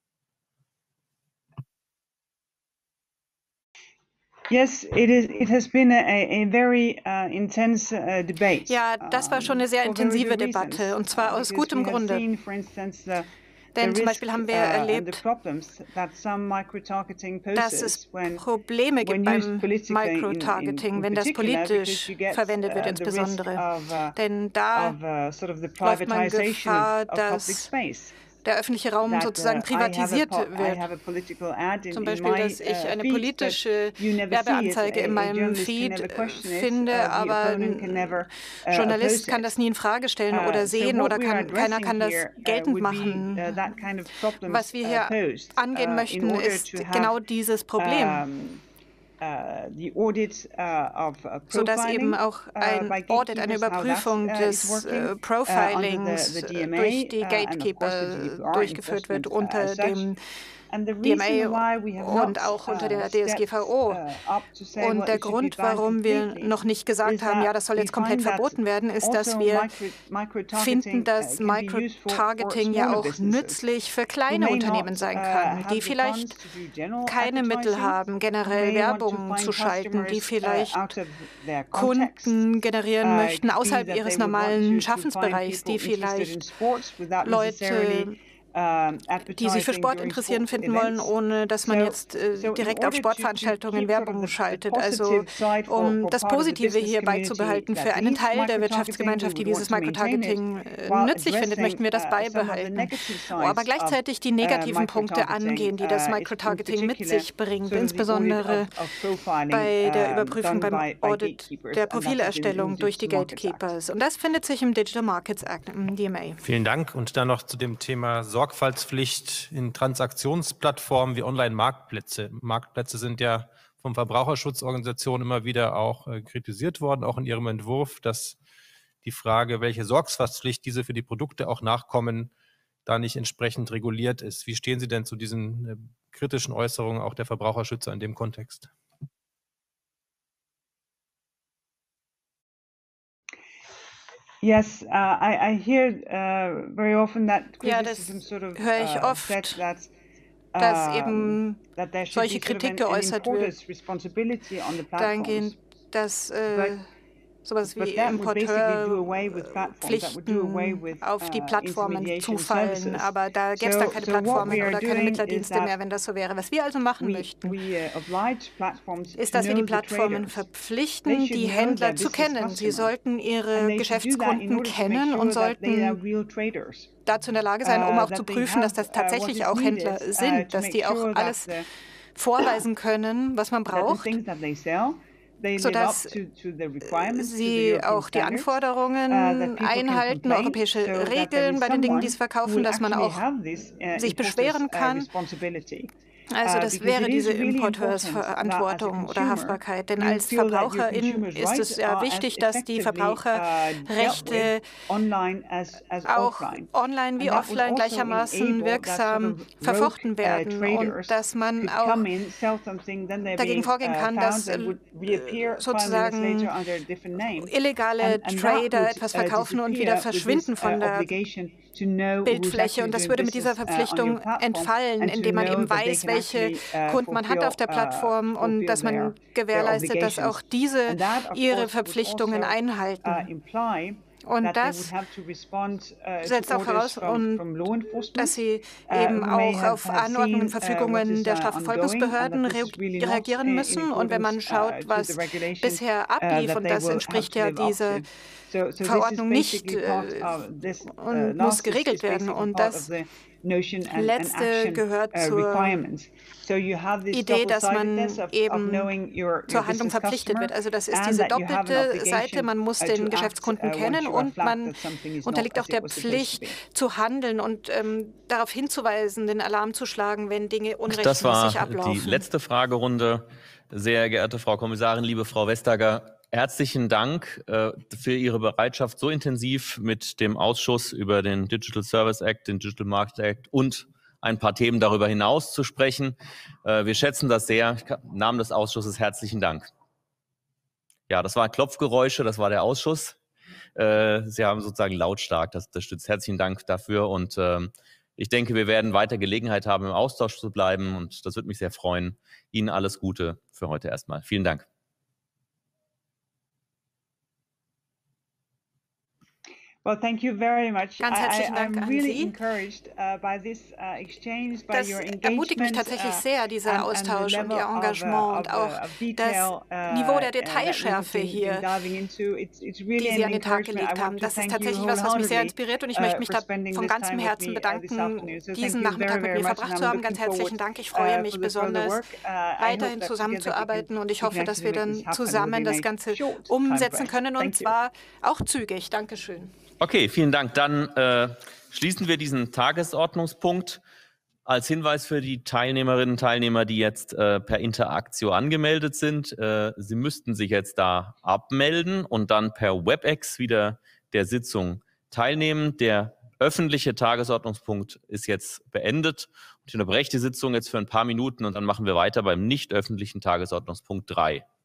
Yes, it is. It has been a, a very uh, intense uh, debate. Ja, das war schon eine sehr intensive Debatte, und zwar aus gutem Grunde. Denn zum Beispiel haben wir erlebt, dass es Probleme gibt beim Microtargeting, wenn das politisch verwendet wird insbesondere. Denn da läuft man Gefahr, dass der öffentliche Raum sozusagen privatisiert wird. Zum Beispiel, dass ich eine politische Werbeanzeige in meinem Feed finde, aber ein Journalist kann das nie in Frage stellen oder sehen, oder kann, keiner kann das geltend machen. Was wir hier angehen möchten, ist genau dieses Problem. Sodass eben auch ein Audit, eine Überprüfung des äh, Profilings durch die Gatekeeper durchgeführt wird unter dem D M A und auch unter der D S G V O. Und der Grund, warum wir noch nicht gesagt haben, ja, das soll jetzt komplett verboten werden, ist, dass wir finden, dass Microtargeting ja auch nützlich für kleine Unternehmen sein kann, die vielleicht keine Mittel haben, generell Werbung zu schalten, die vielleicht Kunden generieren möchten außerhalb ihres normalen Schaffensbereichs, die vielleicht Leute, die sich für Sport interessieren, finden wollen, ohne dass man jetzt äh, direkt auf Sportveranstaltungen Werbung schaltet. Also um das Positive hier beizubehalten für einen Teil der Wirtschaftsgemeinschaft, die dieses Microtargeting äh, nützlich findet, möchten wir das beibehalten. Aber gleichzeitig die negativen Punkte angehen, die das Microtargeting mit sich bringt, insbesondere bei der Überprüfung beim Audit der Profilerstellung durch die Gatekeepers. Und das findet sich im Digital Markets Act, im D M A. Vielen Dank. Und dann noch zu dem Thema Sorgfaltspflicht in Transaktionsplattformen wie Online-Marktplätze. Marktplätze sind ja von Verbraucherschutzorganisationen immer wieder auch äh, kritisiert worden, auch in ihrem Entwurf, dass die Frage, welche Sorgfaltspflicht diese für die Produkte auch nachkommen, da nicht entsprechend reguliert ist. Wie stehen Sie denn zu diesen äh, kritischen Äußerungen auch der Verbraucherschützer in dem Kontext? Yes, uh, I, I hear uh, very often that criticism ja, das sort of höre ich oft, uh, said that, dass eben um, that there should solche be sort of Kritik an, an geäußert wird, responsibility on the dahingehend, platforms. dass äh, sowas wie But that would basically do away with platforms. That would do away Importeurpflichten with auf die uh, Plattformen intermediation zufallen. services. Aber da gäbe es So- dann keine so what Plattformen we are oder keine doing Mittlerdienste is that mehr, wenn das so wäre. Was wir also machen We, möchten, we uh, oblige platforms ist, to dass wir die know the Plattformen traders. verpflichten, They should die know Händler their zu business kennen. Sie customers. sollten And ihre they should do that in Geschäftskunden order to make kennen und sure that they are sollten real traders. dazu in der Lage sein, um Uh, auch that zu they prüfen, dass have, das uh, what tatsächlich is auch needed, Händler uh, sind, to dass make die auch sure that alles the vorweisen können, was man that the braucht, things that they sell, they live up sodass to, to the requirements, to the sie European auch die standards, uh, Anforderungen that people can einhalten, complain, europäische so that there Regeln is bei den Dingen, die someone sie who verkaufen, will dass man actually auch have this uh, sich importer's beschweren uh, kann. responsibility. Also Uh, das because wäre it is diese really important that as a Importeurverantwortung oder consumer, Haftbarkeit. Denn you als feel that your Verbraucherin consumers' ist es rights ja are as wichtig, dass die effectively uh, dealt Verbraucherrechte with online as, as auch offline. online wie And that would offline also gleichermaßen enable that wirksam sort of rogue, verfochten uh, werden und traders dass man could auch come in, sell something, then they're dagegen being vorgehen uh, kann, found, dass they would reappear äh, five minutes sozusagen later under a different name. illegale And, and that Trader would etwas uh, verkaufen und wieder disappear with this verschwinden uh, von der obligation to know who's Bildfläche. actually Und das doing würde mit dieser business uh, on your Verpflichtung platform entfallen, and to indem man know eben that they weiß, can welche actually uh, Kunden man hat fulfill, auf der uh, Plattform und fulfill dass their, man their gewährleistet, dass obligations. auch diese And that, of ihre course, would Verpflichtungen also, uh, einhalten. imply Und that they would das have to respond, uh, setzt to auch orders voraus, from, und from law enforcement, dass sie uh, eben who may auch have, auf have Anordnungen, seen, uh, what Verfügungen is, der uh, Strafverfolgungsbehörden ongoing, and that this is really not reagieren in müssen. Und wenn man accordance, schaut, uh, to was the regulation, bisher uh, ablief, that und they das will entspricht have to ja live up dieser to. So, so this is Verordnung nicht basically part äh, of this, uh, und muss last is, geregelt is werden. basically Und part of das the notion and, and Letzte action gehört uh, zur requirements. So you have this Idee, dass man double-sidedness of, of eben knowing your, your zur Handlung business verpflichtet customer wird. Also das ist and diese that you have an doppelte Seite. obligation Man muss uh, den to act Geschäftskunden uh, once kennen you are und flagged man that something is not unterliegt auch as it der was supposed to Pflicht be. zu handeln und ähm, darauf hinzuweisen, den Alarm zu schlagen, wenn Dinge Das unrechtmäßig war ablaufen. die letzte Fragerunde. Sehr geehrte Frau Kommissarin, liebe Frau Vestager, herzlichen Dank äh, für Ihre Bereitschaft, so intensiv mit dem Ausschuss über den Digital Service Act, den Digital Market Act und ein paar Themen darüber hinaus zu sprechen. Äh, wir schätzen das sehr. Im Namen des Ausschusses herzlichen Dank. Ja, das war Klopfgeräusche, das war der Ausschuss. Äh, Sie haben sozusagen lautstark das unterstützt. Herzlichen Dank dafür und äh, ich denke, wir werden weiter Gelegenheit haben, im Austausch zu bleiben und das würde mich sehr freuen. Ihnen alles Gute für heute erstmal. Vielen Dank. Well, thank you very much. Ganz I, herzlichen I, Dank I'm an really Sie. encouraged uh, by this uh, exchange, by Das your engagement, ermutigt mich tatsächlich sehr, dieser uh, and, Austausch and und the Ihr level Engagement of, und uh, auch of, of das detail, uh, Niveau der uh, Detailschärfe that we've been hier, diving into. It's, it's really die Sie an an den Tag encouragement. gelegt I haben. want to Das ist thank you tatsächlich was, was mich sehr wholeheartedly, inspiriert und ich uh, möchte mich for da spending von this ganzem time with Herzen me, uh, this bedanken, afternoon. So thank diesen you Nachmittag very, mit very mir much, verbracht and zu I'm haben. Ganz looking herzlichen forward Dank. Ich uh, freue for mich the further besonders, work. Uh, I hope weiterhin that together we zusammenzuarbeiten can, und ich we hoffe, can dass actually wir make this dann happen zusammen das within a Ganze short umsetzen timeframe. können und Thank you. zwar auch zügig. Dankeschön. Okay, vielen Dank. Dann äh, schließen wir diesen Tagesordnungspunkt. Als Hinweis für die Teilnehmerinnen und Teilnehmer, die jetzt äh, per Interaktio angemeldet sind, äh, Sie müssten sich jetzt da abmelden und dann per WebEx wieder der Sitzung teilnehmen. Der öffentliche Tagesordnungspunkt ist jetzt beendet. Ich unterbreche die Sitzung jetzt für ein paar Minuten und dann machen wir weiter beim nicht öffentlichen Tagesordnungspunkt drei.